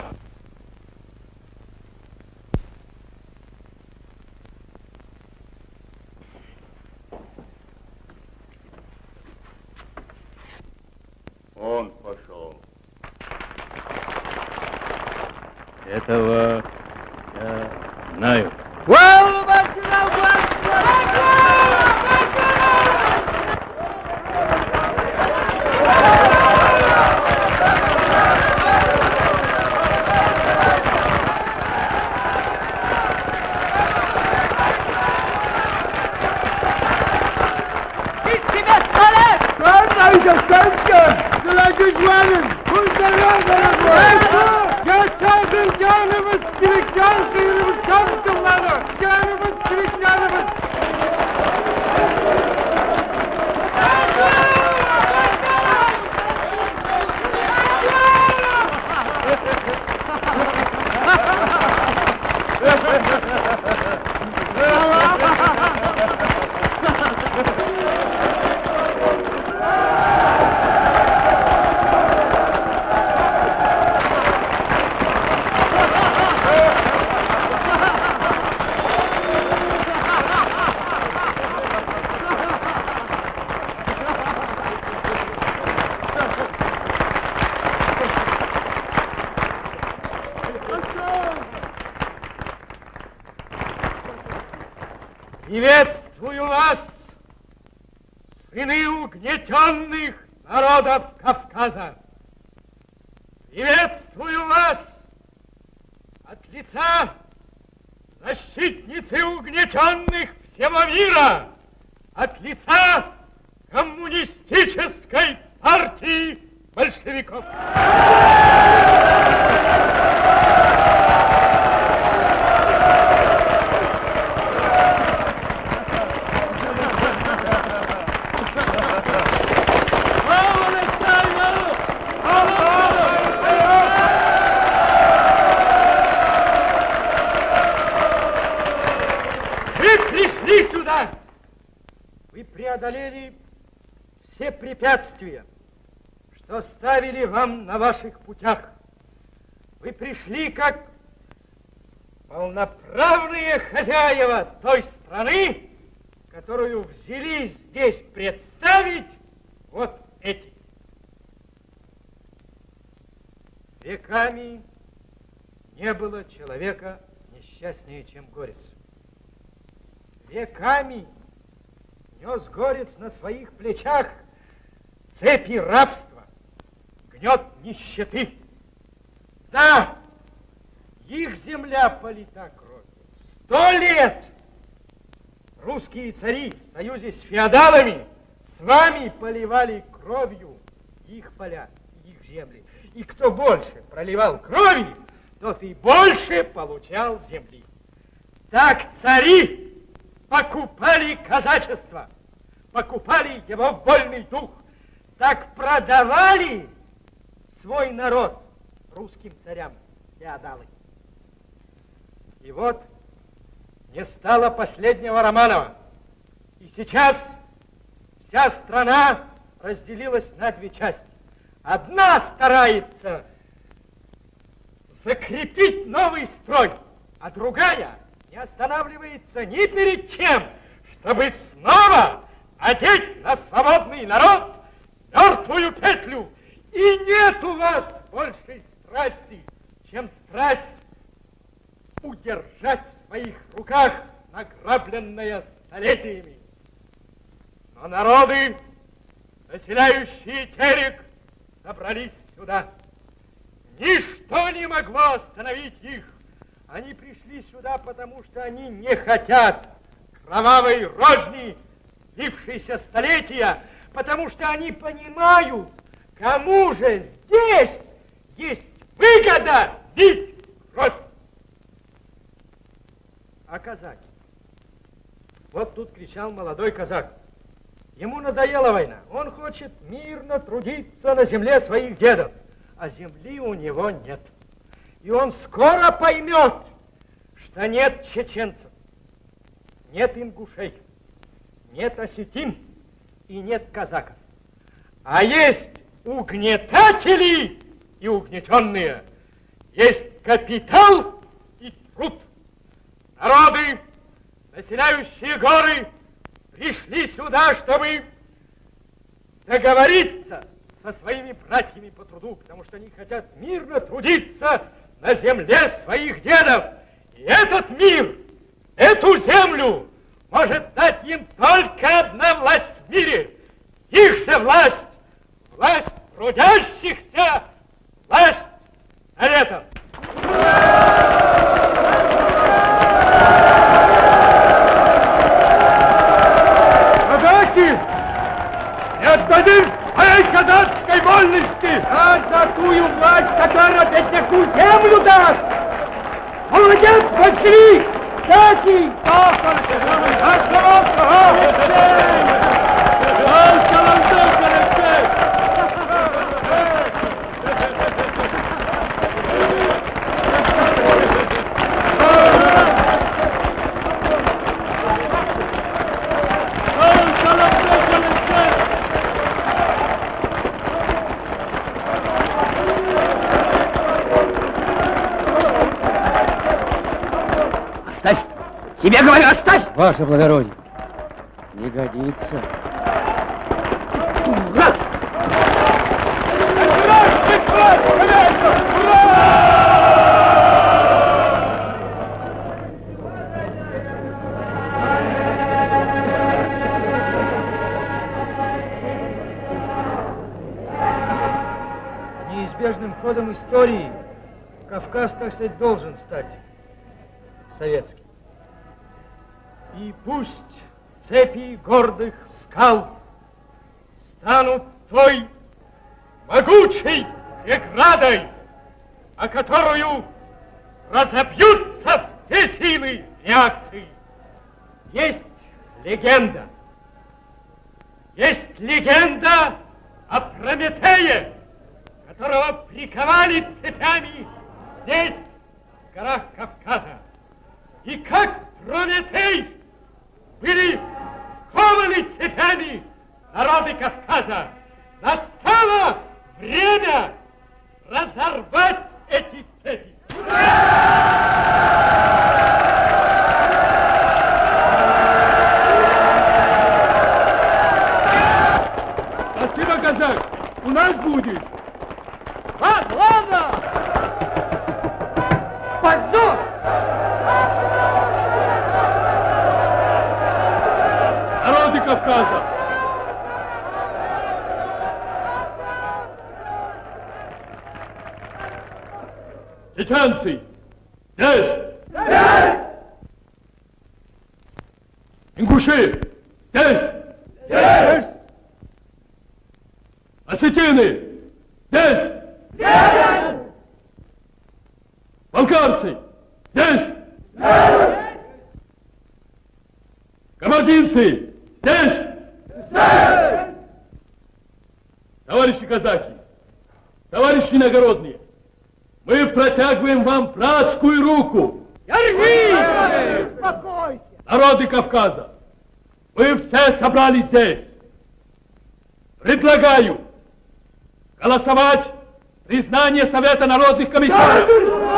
Он пошел. Этого я знаю. сыны угнетенных народов Кавказа, приветствую вас от лица защитницы угнетенных всего мира, от лица коммунистической партии большевиков. Вы преодолели все препятствия, что ставили вам на ваших путях. Вы пришли как полноправные хозяева той страны, которую взялись здесь представить вот эти. Веками не было человека несчастнее, чем Горец. Веками нес Горец на своих плечах цепи рабства, гнет нищеты. Да, их земля полита кровью. 100 лет русские цари в союзе с феодалами с вами поливали кровью их поля, их земли. И кто больше проливал крови, тот и больше получал земли. Так цари покупали казачество, покупали его вольный дух, так продавали свой народ русским царям, феодалы. И вот не стало последнего Романова. И сейчас вся страна разделилась на две части. Одна старается закрепить новый строй, а другая не останавливается ни перед чем, чтобы снова одеть на свободный народ мертвую петлю. И нет у вас большей страсти, чем страсть удержать в своих руках награбленное столетиями. Но народы, населяющие Терек, собрались сюда. Ничто не могло остановить их. Они пришли сюда, потому что они не хотят кровавой розни, длившейся столетия, потому что они понимают, кому же здесь есть выгода бить кровь. А казаки? Вот тут кричал молодой казак. Ему надоела война. Он хочет мирно трудиться на земле своих дедов, а земли у него нет. И он скоро поймет, что нет чеченцев, нет ингушей, нет осетин и нет казаков. А есть угнетатели и угнетенные. Есть капитал и труд. Народы, населяющие горы, пришли сюда, чтобы договориться со своими братьями по труду, потому что они хотят мирно трудиться на земле своих дедов. И этот мир, эту землю может дать им только одна власть в мире. Их же власть, власть трудящихся, власть советов. Казаки, не отдадим своей казацкой вольности! А за тую власть, которая такую землю даст! Молодец, большевик! Казаки! Оставь! Тебе говорю, оставь! Ваше благородие, не годится. Ура! неизбежным ходом истории Кавказ, так сказать, должен стать советским. И пусть цепи гордых скал станут той могучей преградой, о которую разобьются все силы реакции. Есть легенда. Есть легенда о Прометее, которого приковали цепями здесь, в горах Кавказа. И как Прометей были скованы цепями народы Кавказа. Настало время разорвать эти цепи. Спасибо, казак. У нас будет. Ладно! Подзор! Народы Кавказа! Чеченцы! Здесь! Здесь! Ингуши! Здесь! Здесь! Осетины! Здесь! Здесь! Балкарцы! Здесь! Здесь! Кабардинцы! Здесь! Здесь! Товарищи казаки, товарищи иногородние, мы протягиваем вам братскую руку. Держи! Успокойся! Народы Кавказа, вы все собрались здесь. Предлагаю голосовать признание Совета народных комиссаров.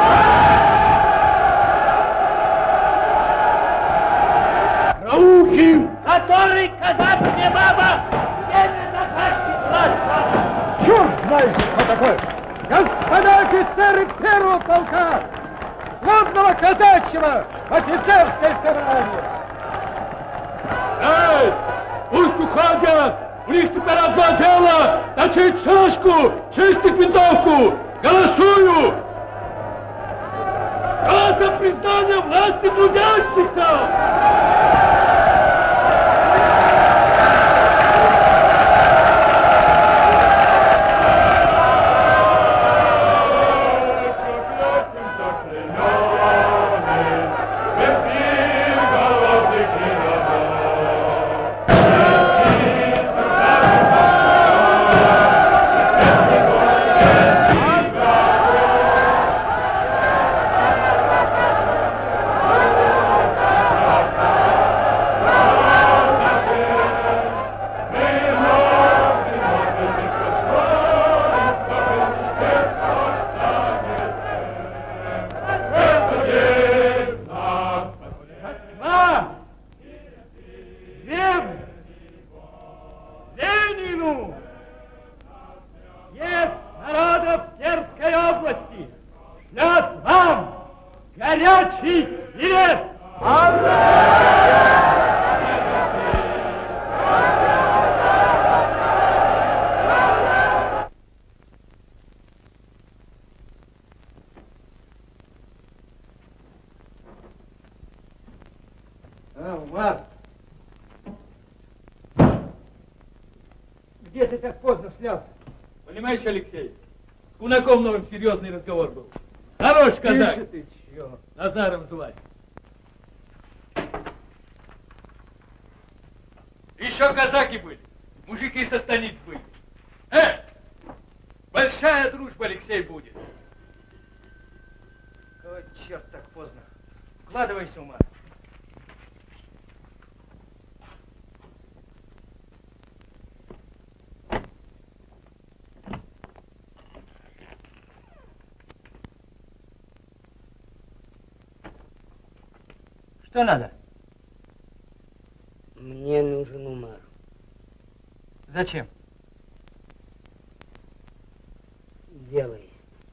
Науки, который казак не баба, немедленно заказчик класса. Черт знает, что такое. Господа офицеры первого полка, славного казачьего офицерское собрание. Эй, пусть уходят, у них теперь одно дело, точить шашку, чистить винтовку. Голосую! Голос за признание власти трудящихся! Где ты так поздно снялся? Понимаешь, Алексей, с Кунаковым новым серьезный разговор был. Хорош, казак. Тише ты, чё? Назаром звать. Еще казаки были, мужики со станиц были. Большая дружба, Алексей, будет. Какой черт так поздно? Вкладывайся, ума. Что надо? Мне нужен Умар. Зачем? Дело есть.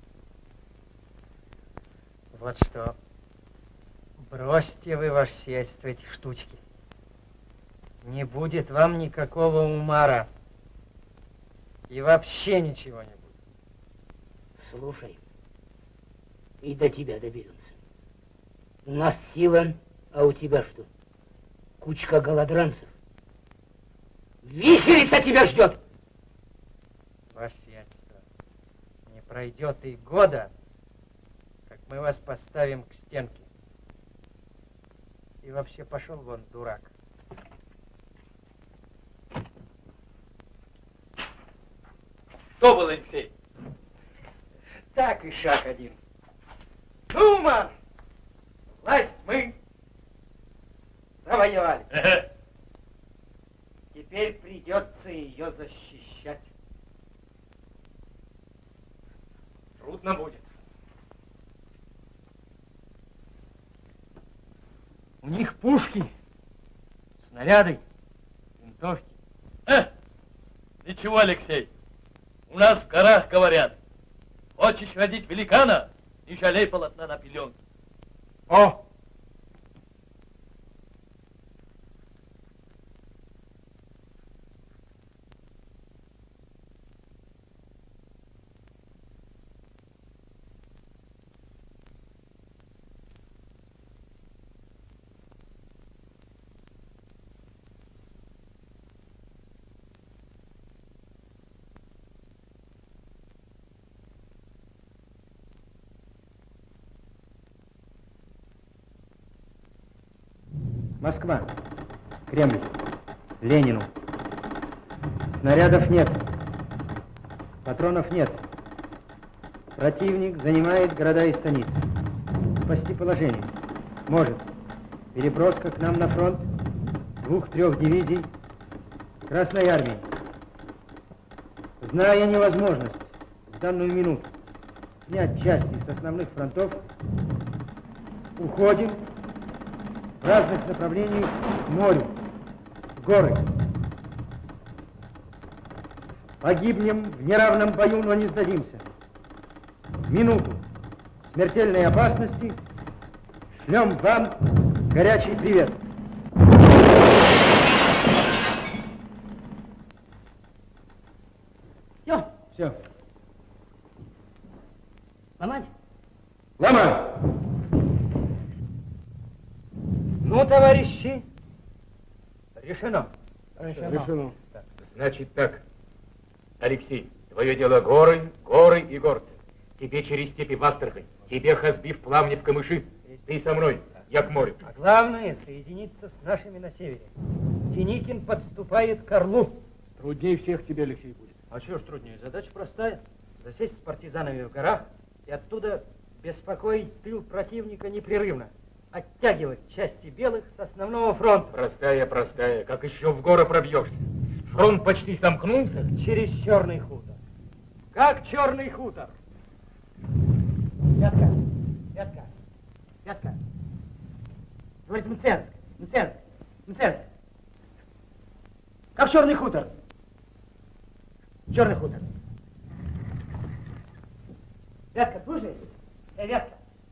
Вот что. Бросьте вы, ваше сиятельство, эти штучки. Не будет вам никакого Умара. И вообще ничего не будет. Слушай, и до тебя доберемся. У нас сила, а у тебя что? Кучка голодранцев. Виселица тебя ждет! Ваше сиятельство, не пройдет и года, как мы вас поставим к стенке. И вообще пошел вон, дурак. Кто был Алексей? Так и шаг один. Дума! Власть мы завоевали. Теперь придется ее защищать. Трудно будет. У них пушки, снаряды, винтовки. Ничего, Алексей. У нас в горах говорят, хочешь родить великана, не жалей полотна на пеленке. О! Москва. Кремль. Ленину. Снарядов нет. Патронов нет. Противник занимает города и станицы. Спасти положение может переброска к нам на фронт 2-3 дивизий Красной Армии. Зная невозможность в данную минуту снять части с основных фронтов, уходим в разных направлениях к морю, в горы. Погибнем в неравном бою, но не сдадимся. В минуту смертельной опасности шлем вам горячий привет. Все. Все. Ломать? Ломать! Ну, товарищи, решено. Решено. Значит так, Алексей, твое дело горы, горы и горцы. Тебе через степи в Астрахань, тебе Хазби в Плавне в Камыши. Ты со мной, я к морю. А главное, соединиться с нашими на севере. Деникин подступает к Орлу. Труднее всех тебе, Алексей, будет. А чего ж труднее? Задача простая. Засесть с партизанами в горах и оттуда беспокоить тыл противника непрерывно. Оттягивать части белых с основного фронта. Простая, простая. Как еще в горы пробьешься? Фронт почти сомкнулся. Через Черный хутор. Как Черный хутор? Вятка, Вятка, Вятка. Говорит, Мценск. Как Черный хутор? Черный хутор. Вятка, слушай? Вятка.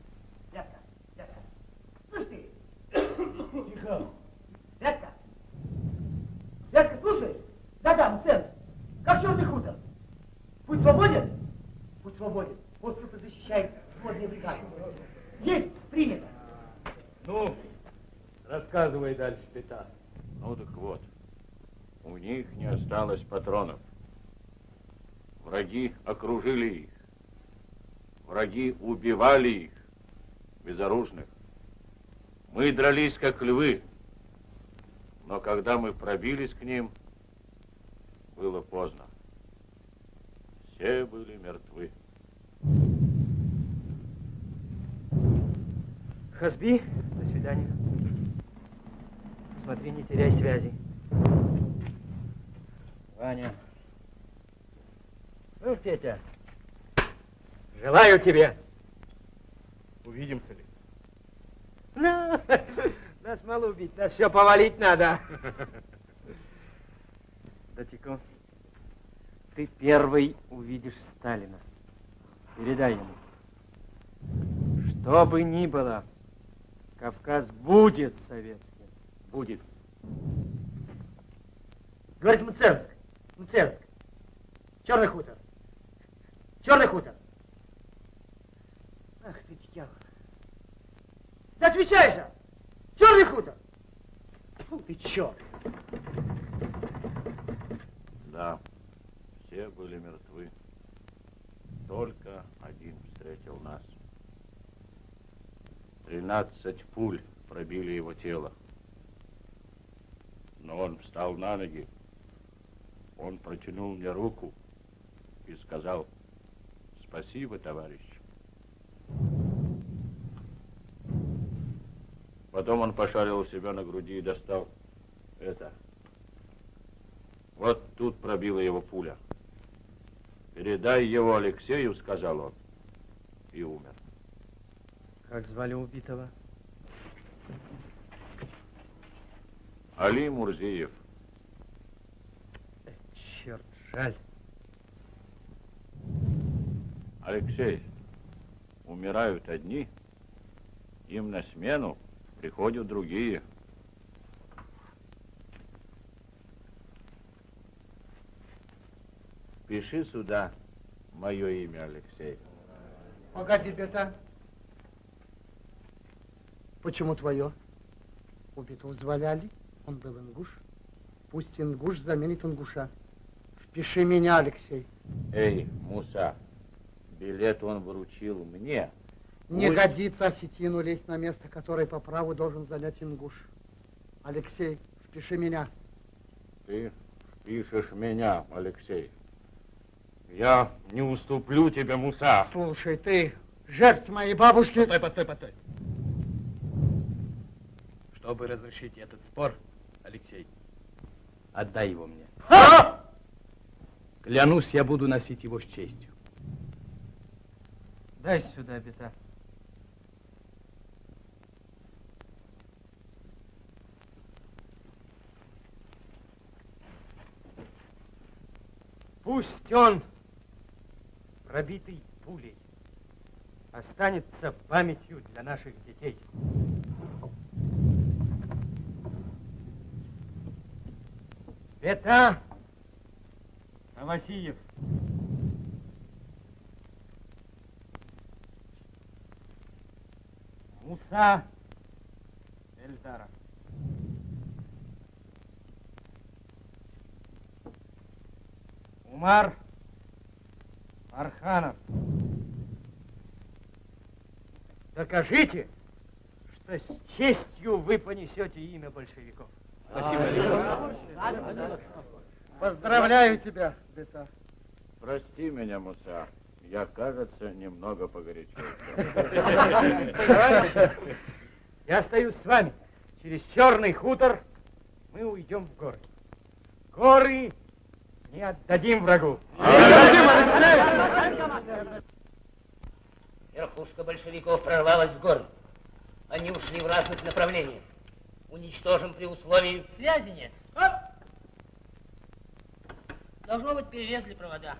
Слышь ты? Тихо. Вятка. Вятка, слушай? Да, Мценск. Как Черный хутор? Путь свободен? Путь свободен. Остров защищает водные бригады. Есть, принято. Ну, рассказывай дальше, Петр. Ну так вот, у них не осталось патронов. Враги окружили их. Враги убивали их, безоружных. Мы дрались, как львы, но когда мы пробились к ним, было поздно. Все были мертвы. Хазби, до свидания. Смотри, не теряй связи. Ваня. Ну, Петя, желаю тебе. Увидимся ли? Ну, нас мало убить, нас все повалить надо. Датико, ты первый увидишь Сталина. Передай ему. Что бы ни было, Кавказ будет советским. Будет. Говорит Мценск. Черный хутор. Ты отвечай же! Черный хутор! Фу, ты черт! Да, все были мертвы. Только один встретил нас. 13 пуль пробили его тело. Но он встал на ноги. Он протянул мне руку и сказал: спасибо, товарищ. Потом он пошарил у себя на груди и достал это. Вот тут пробила его пуля. Передай его Алексею, сказал он, и умер. Как звали убитого? Али Мурзиев. Черт, жаль. Алексей, умирают одни, им на смену приходят другие. Пиши сюда мое имя, Алексей. Погоди, бета. Почему твое? Убитого звали Али, он был ингуш. Пусть ингуш заменит ингуша. Впиши меня, Алексей. Эй, Муса, билет он вручил мне. Не годится осетину лезть на место, которое по праву должен занять ингуш. Алексей, впиши меня. Ты впишешь меня, Алексей. Я не уступлю тебе, Муса. Слушай, ты жертв моей бабушки... Постой. Чтобы разрешить этот спор, Алексей, отдай его мне. Клянусь, я буду носить его с честью. Дай сюда, бета. Пусть он, пробитый пулей, останется памятью для наших детей. Бета Авасиев. Муса Эльдара. Умар Арханов. Докажите, что с честью вы понесете имя большевиков. Спасибо. Поздравляю тебя, бета. Прости меня, Муса. Я, кажется, немного погорячился. Я остаюсь с вами. Через Черный хутор мы уйдем в горы. Горы не отдадим врагу. Верхушка большевиков прорвалась в горы. Они ушли в разных направлениях. Уничтожим при условии... Связи нет. Должно быть, перерезали провода.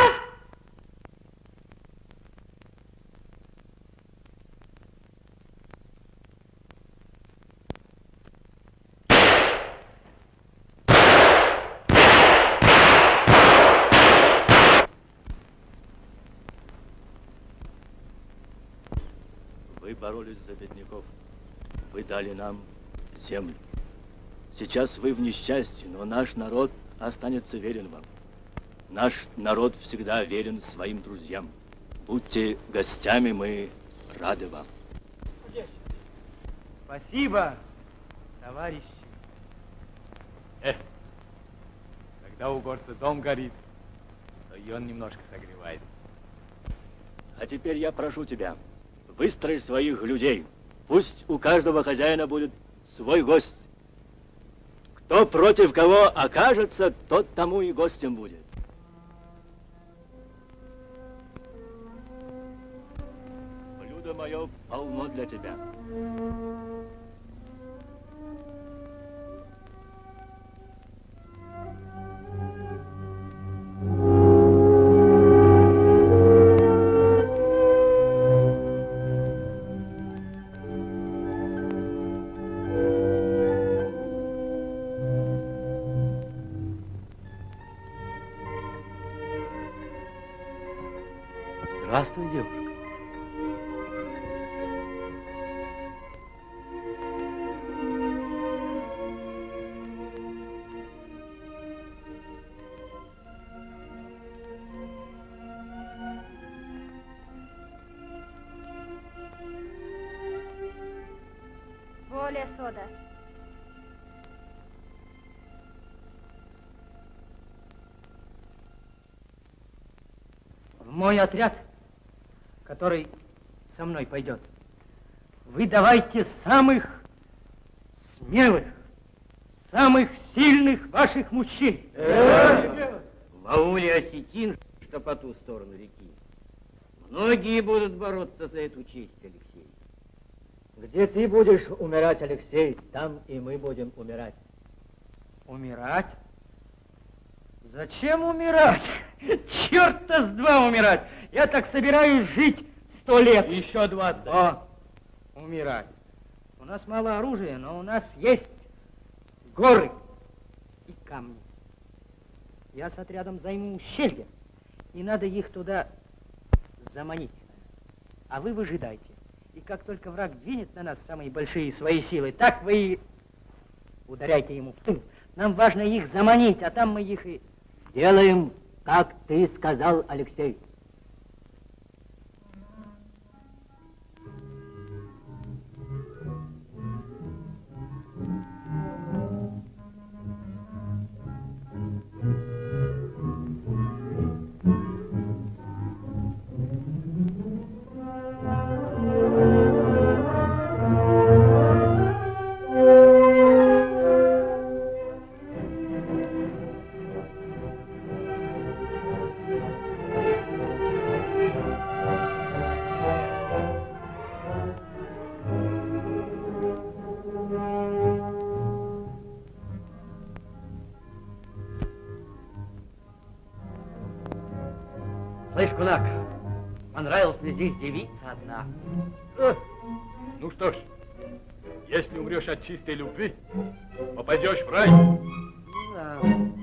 Вы боролись за бедняков. Вы дали нам землю. Сейчас вы в несчастье, но наш народ останется верен вам. Наш народ всегда верен своим друзьям. Будьте гостями, мы рады вам. Спасибо, товарищи. Когда у горца дом горит, то и он немножко согревает. А теперь я прошу тебя, выстрой своих людей. Пусть у каждого хозяина будет свой гость. Кто против кого окажется, тот тому и гостем будет. Блюдо мое полно для тебя. Здравствуй, девушка. твоя сода? В мой отряд, который со мной пойдет, вы давайте самых смелых, самых сильных ваших мужчин. В ауле осетин, что по ту сторону реки, многие будут бороться за эту честь, Алексей. Где ты будешь умирать, Алексей, там и мы будем умирать. Умирать? Зачем умирать? Черт-то с два умирать! Я так собираюсь жить 100 лет. Еще 20. О, умирать. У нас мало оружия, но у нас есть горы и камни. Я с отрядом займу ущелье, и надо их туда заманить. А вы выжидайте. И как только враг двинет на нас самые большие свои силы, так вы и ударяйте ему в тыл. Нам важно их заманить, а там мы их и... Делаем, как ты сказал, Алексей. Слышь, кулак, понравилась мне здесь девица одна. Ну что ж, если умрешь от чистой любви, попадешь в рай. Да.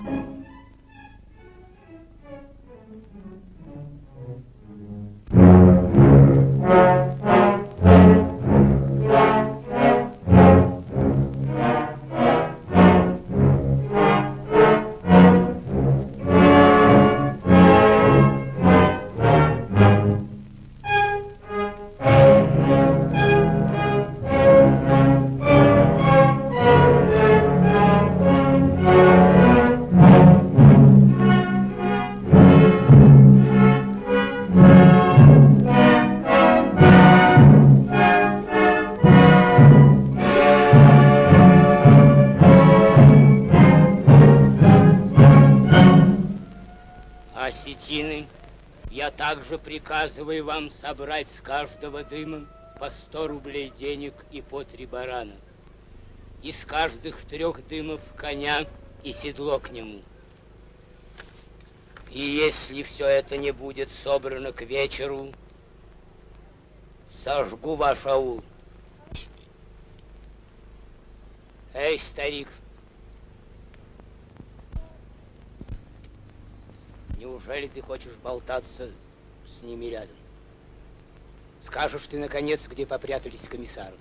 Я также приказываю вам собрать с каждого дыма по 100 рублей денег и по 3 барана. Из каждых 3 дымов коня и седло к нему. И если все это не будет собрано к вечеру, сожгу ваш аул. Эй, старик, неужели ты хочешь болтаться с ними рядом? Скажешь ты, наконец, где попрятались комиссары?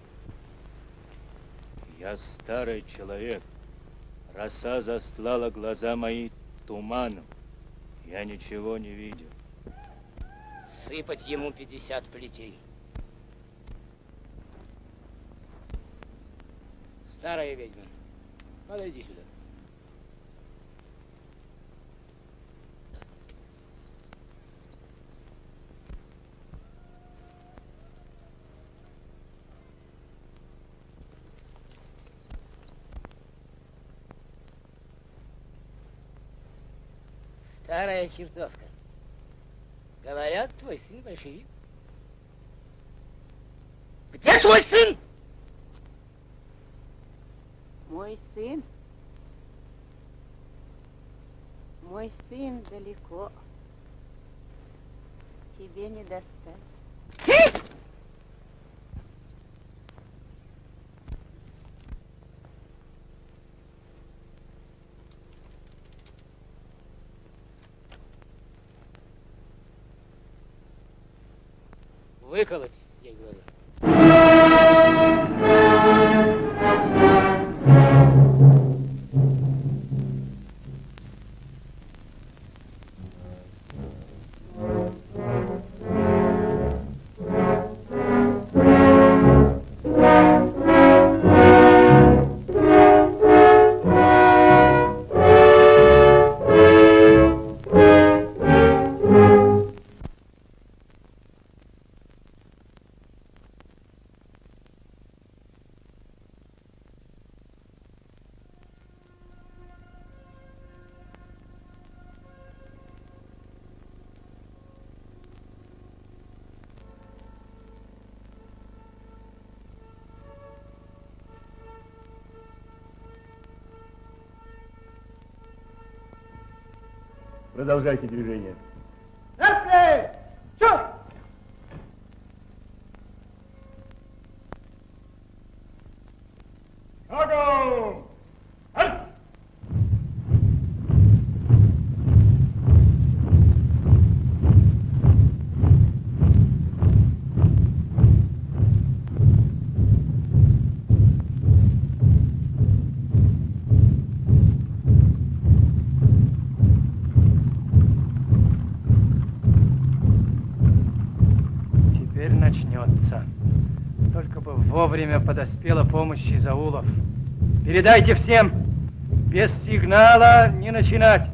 Я старый человек. Роса застлала глаза мои туманом. Я ничего не видел. Сыпать ему 50 плетей. Старая ведьма, подойди сюда. Старая чертовка. Говорят, твой сын большевик. Где твой сын? Мой сын? Мой сын далеко. Тебе не достать. Выколоть ей глаза. Продолжайте движение. Эркли! Чё? Шагом! Арт! Теперь начнется. Только бы вовремя подоспела помощь из аулов. Передайте всем, без сигнала не начинать.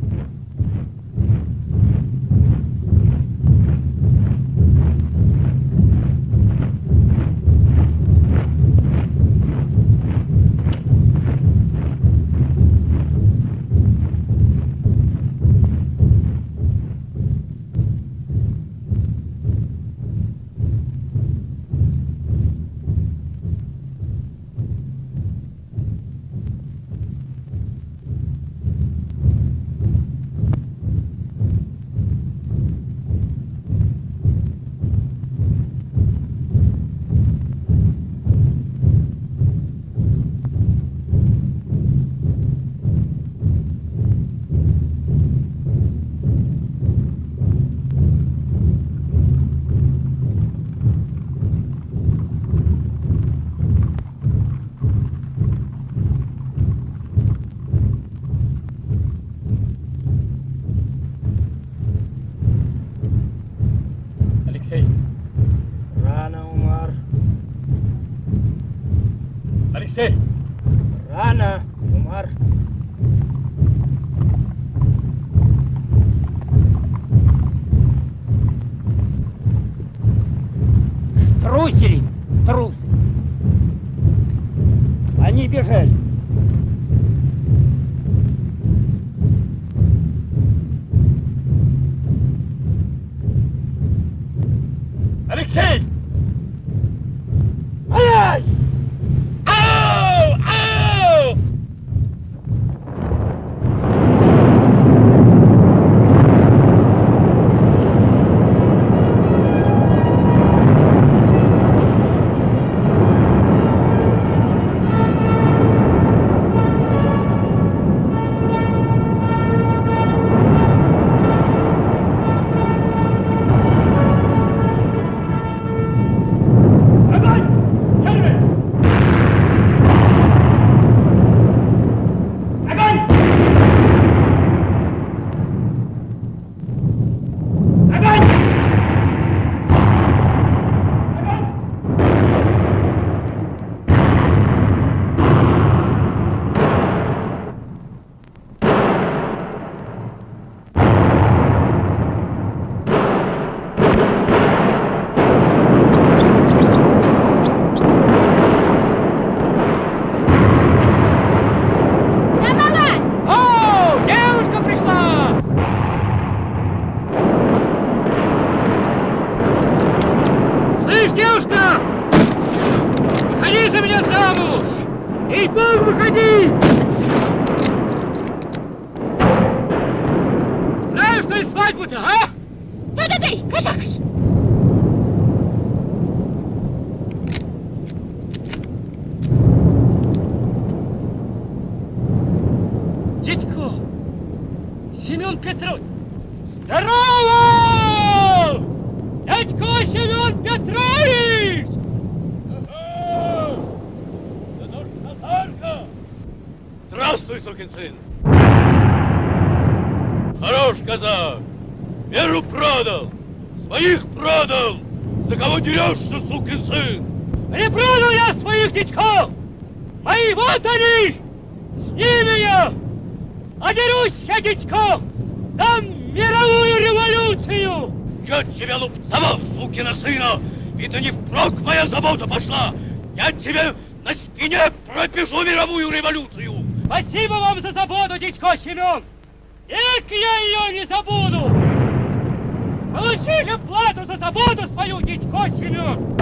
Алексей. Рано, Умар. Алексей. Рано, Умар. Струсили, трусы. Они бежали. Алексей! Ай! Ау! Ау! Ей-богу, выходи! Справишься ли свадьбу-то, а? Да-да-да, казак! Дядько! Семен Петрович! Здорово! Дядько Семен Петрович! Здравствуй, сукин сын! Хорош казак! Веру продал! Своих продал! За кого дерешься, сукин сын? Не продал я своих дядьков! Мои вот они! С ними я! А дерусь я, дядько, за мировую революцию! Я тебя лупцевал, сукина сына! Это не впрок моя забота пошла! Я тебе на спине пропишу мировую революцию! Спасибо вам за заботу, дядько Семен! Век я ее не забуду! Получи же плату за заботу свою, дядько Семен!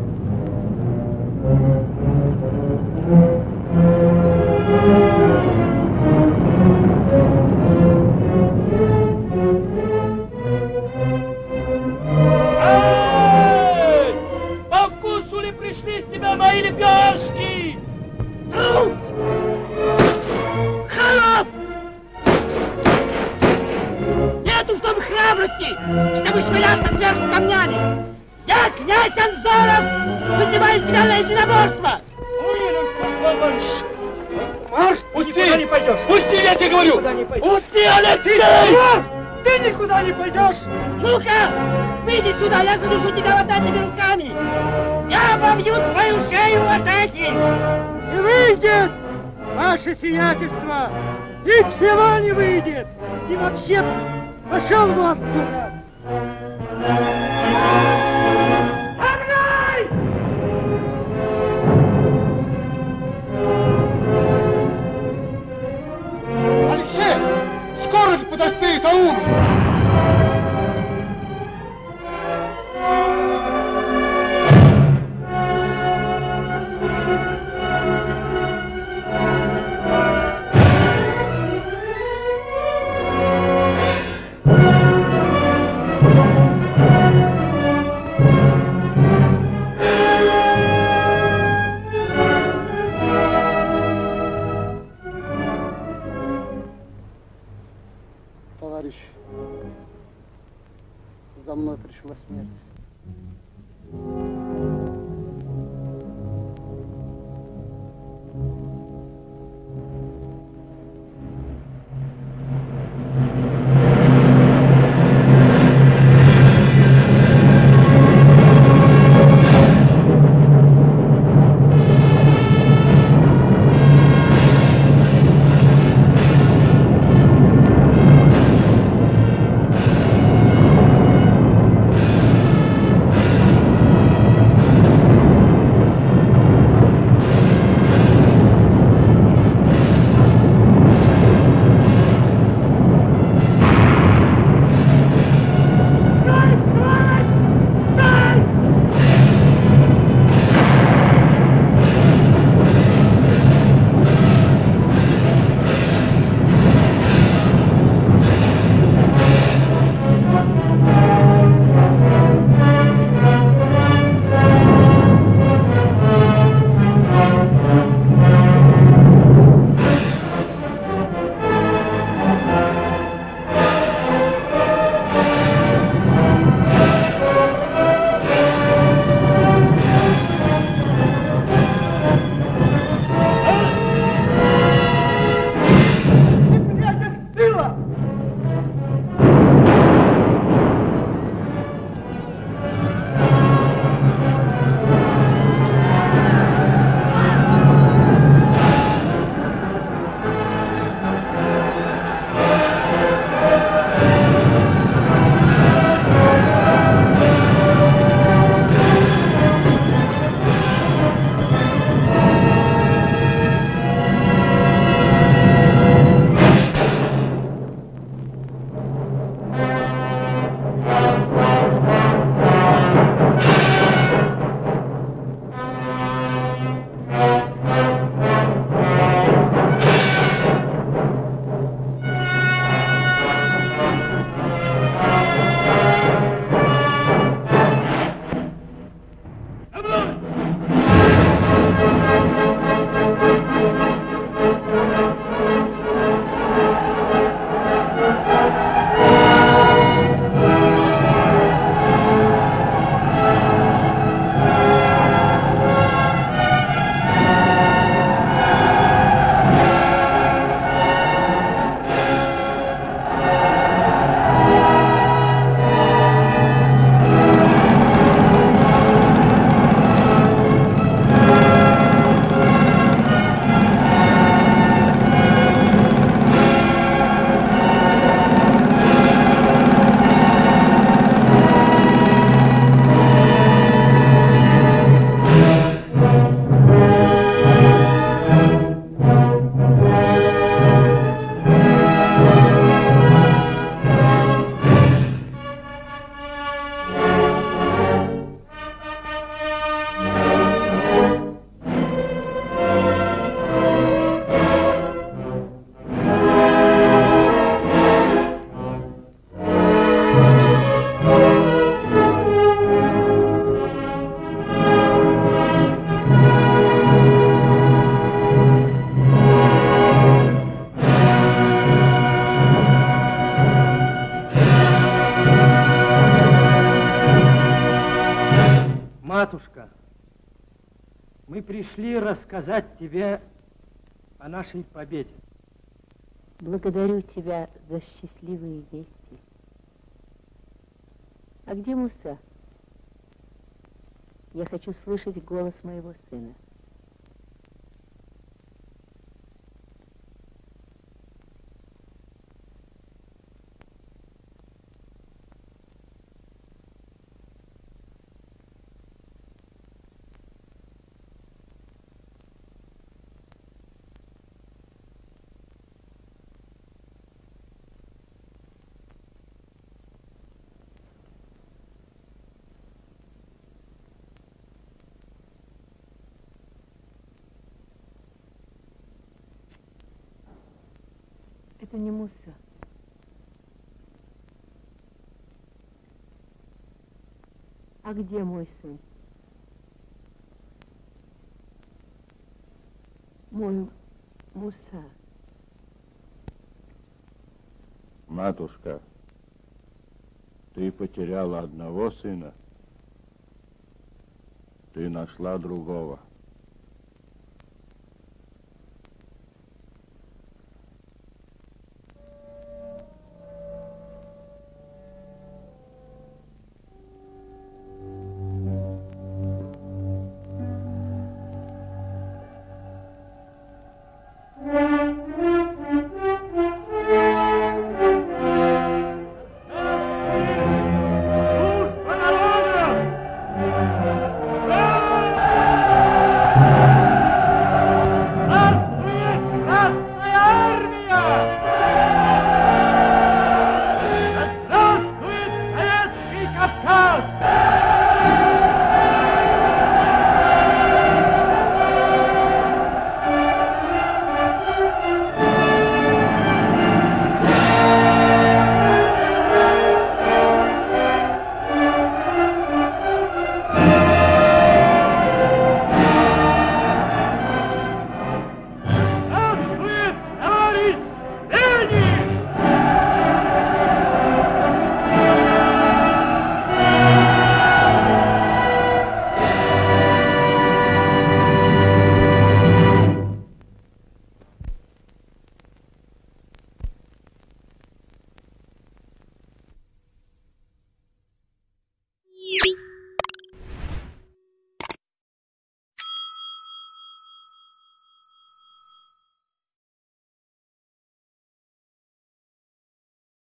Thank you. Товарищ! Марш! Пусти! Никуда не пойдешь! Пусти, я тебе говорю! Никуда не пойдешь! Пусти, Алексей! Ты никуда не пойдешь! Ну-ка, выйди сюда, я задушу тебя вот этими руками! Я обовью твою шею вот этим! Не выйдет, ваше сиятельство! Ничего не выйдет! И вообще, пошел вон, дурак! Алексей! Скоро же подоспеет аул! Товарищ, за мной пришла смерть. пришли рассказать тебе о нашей победе. Благодарю тебя за счастливые вести. А где Муса? Я хочу слышать голос моего сына. Это не Муса. А где мой сын? Мой Муса. Матушка, ты потеряла одного сына, ты нашла другого.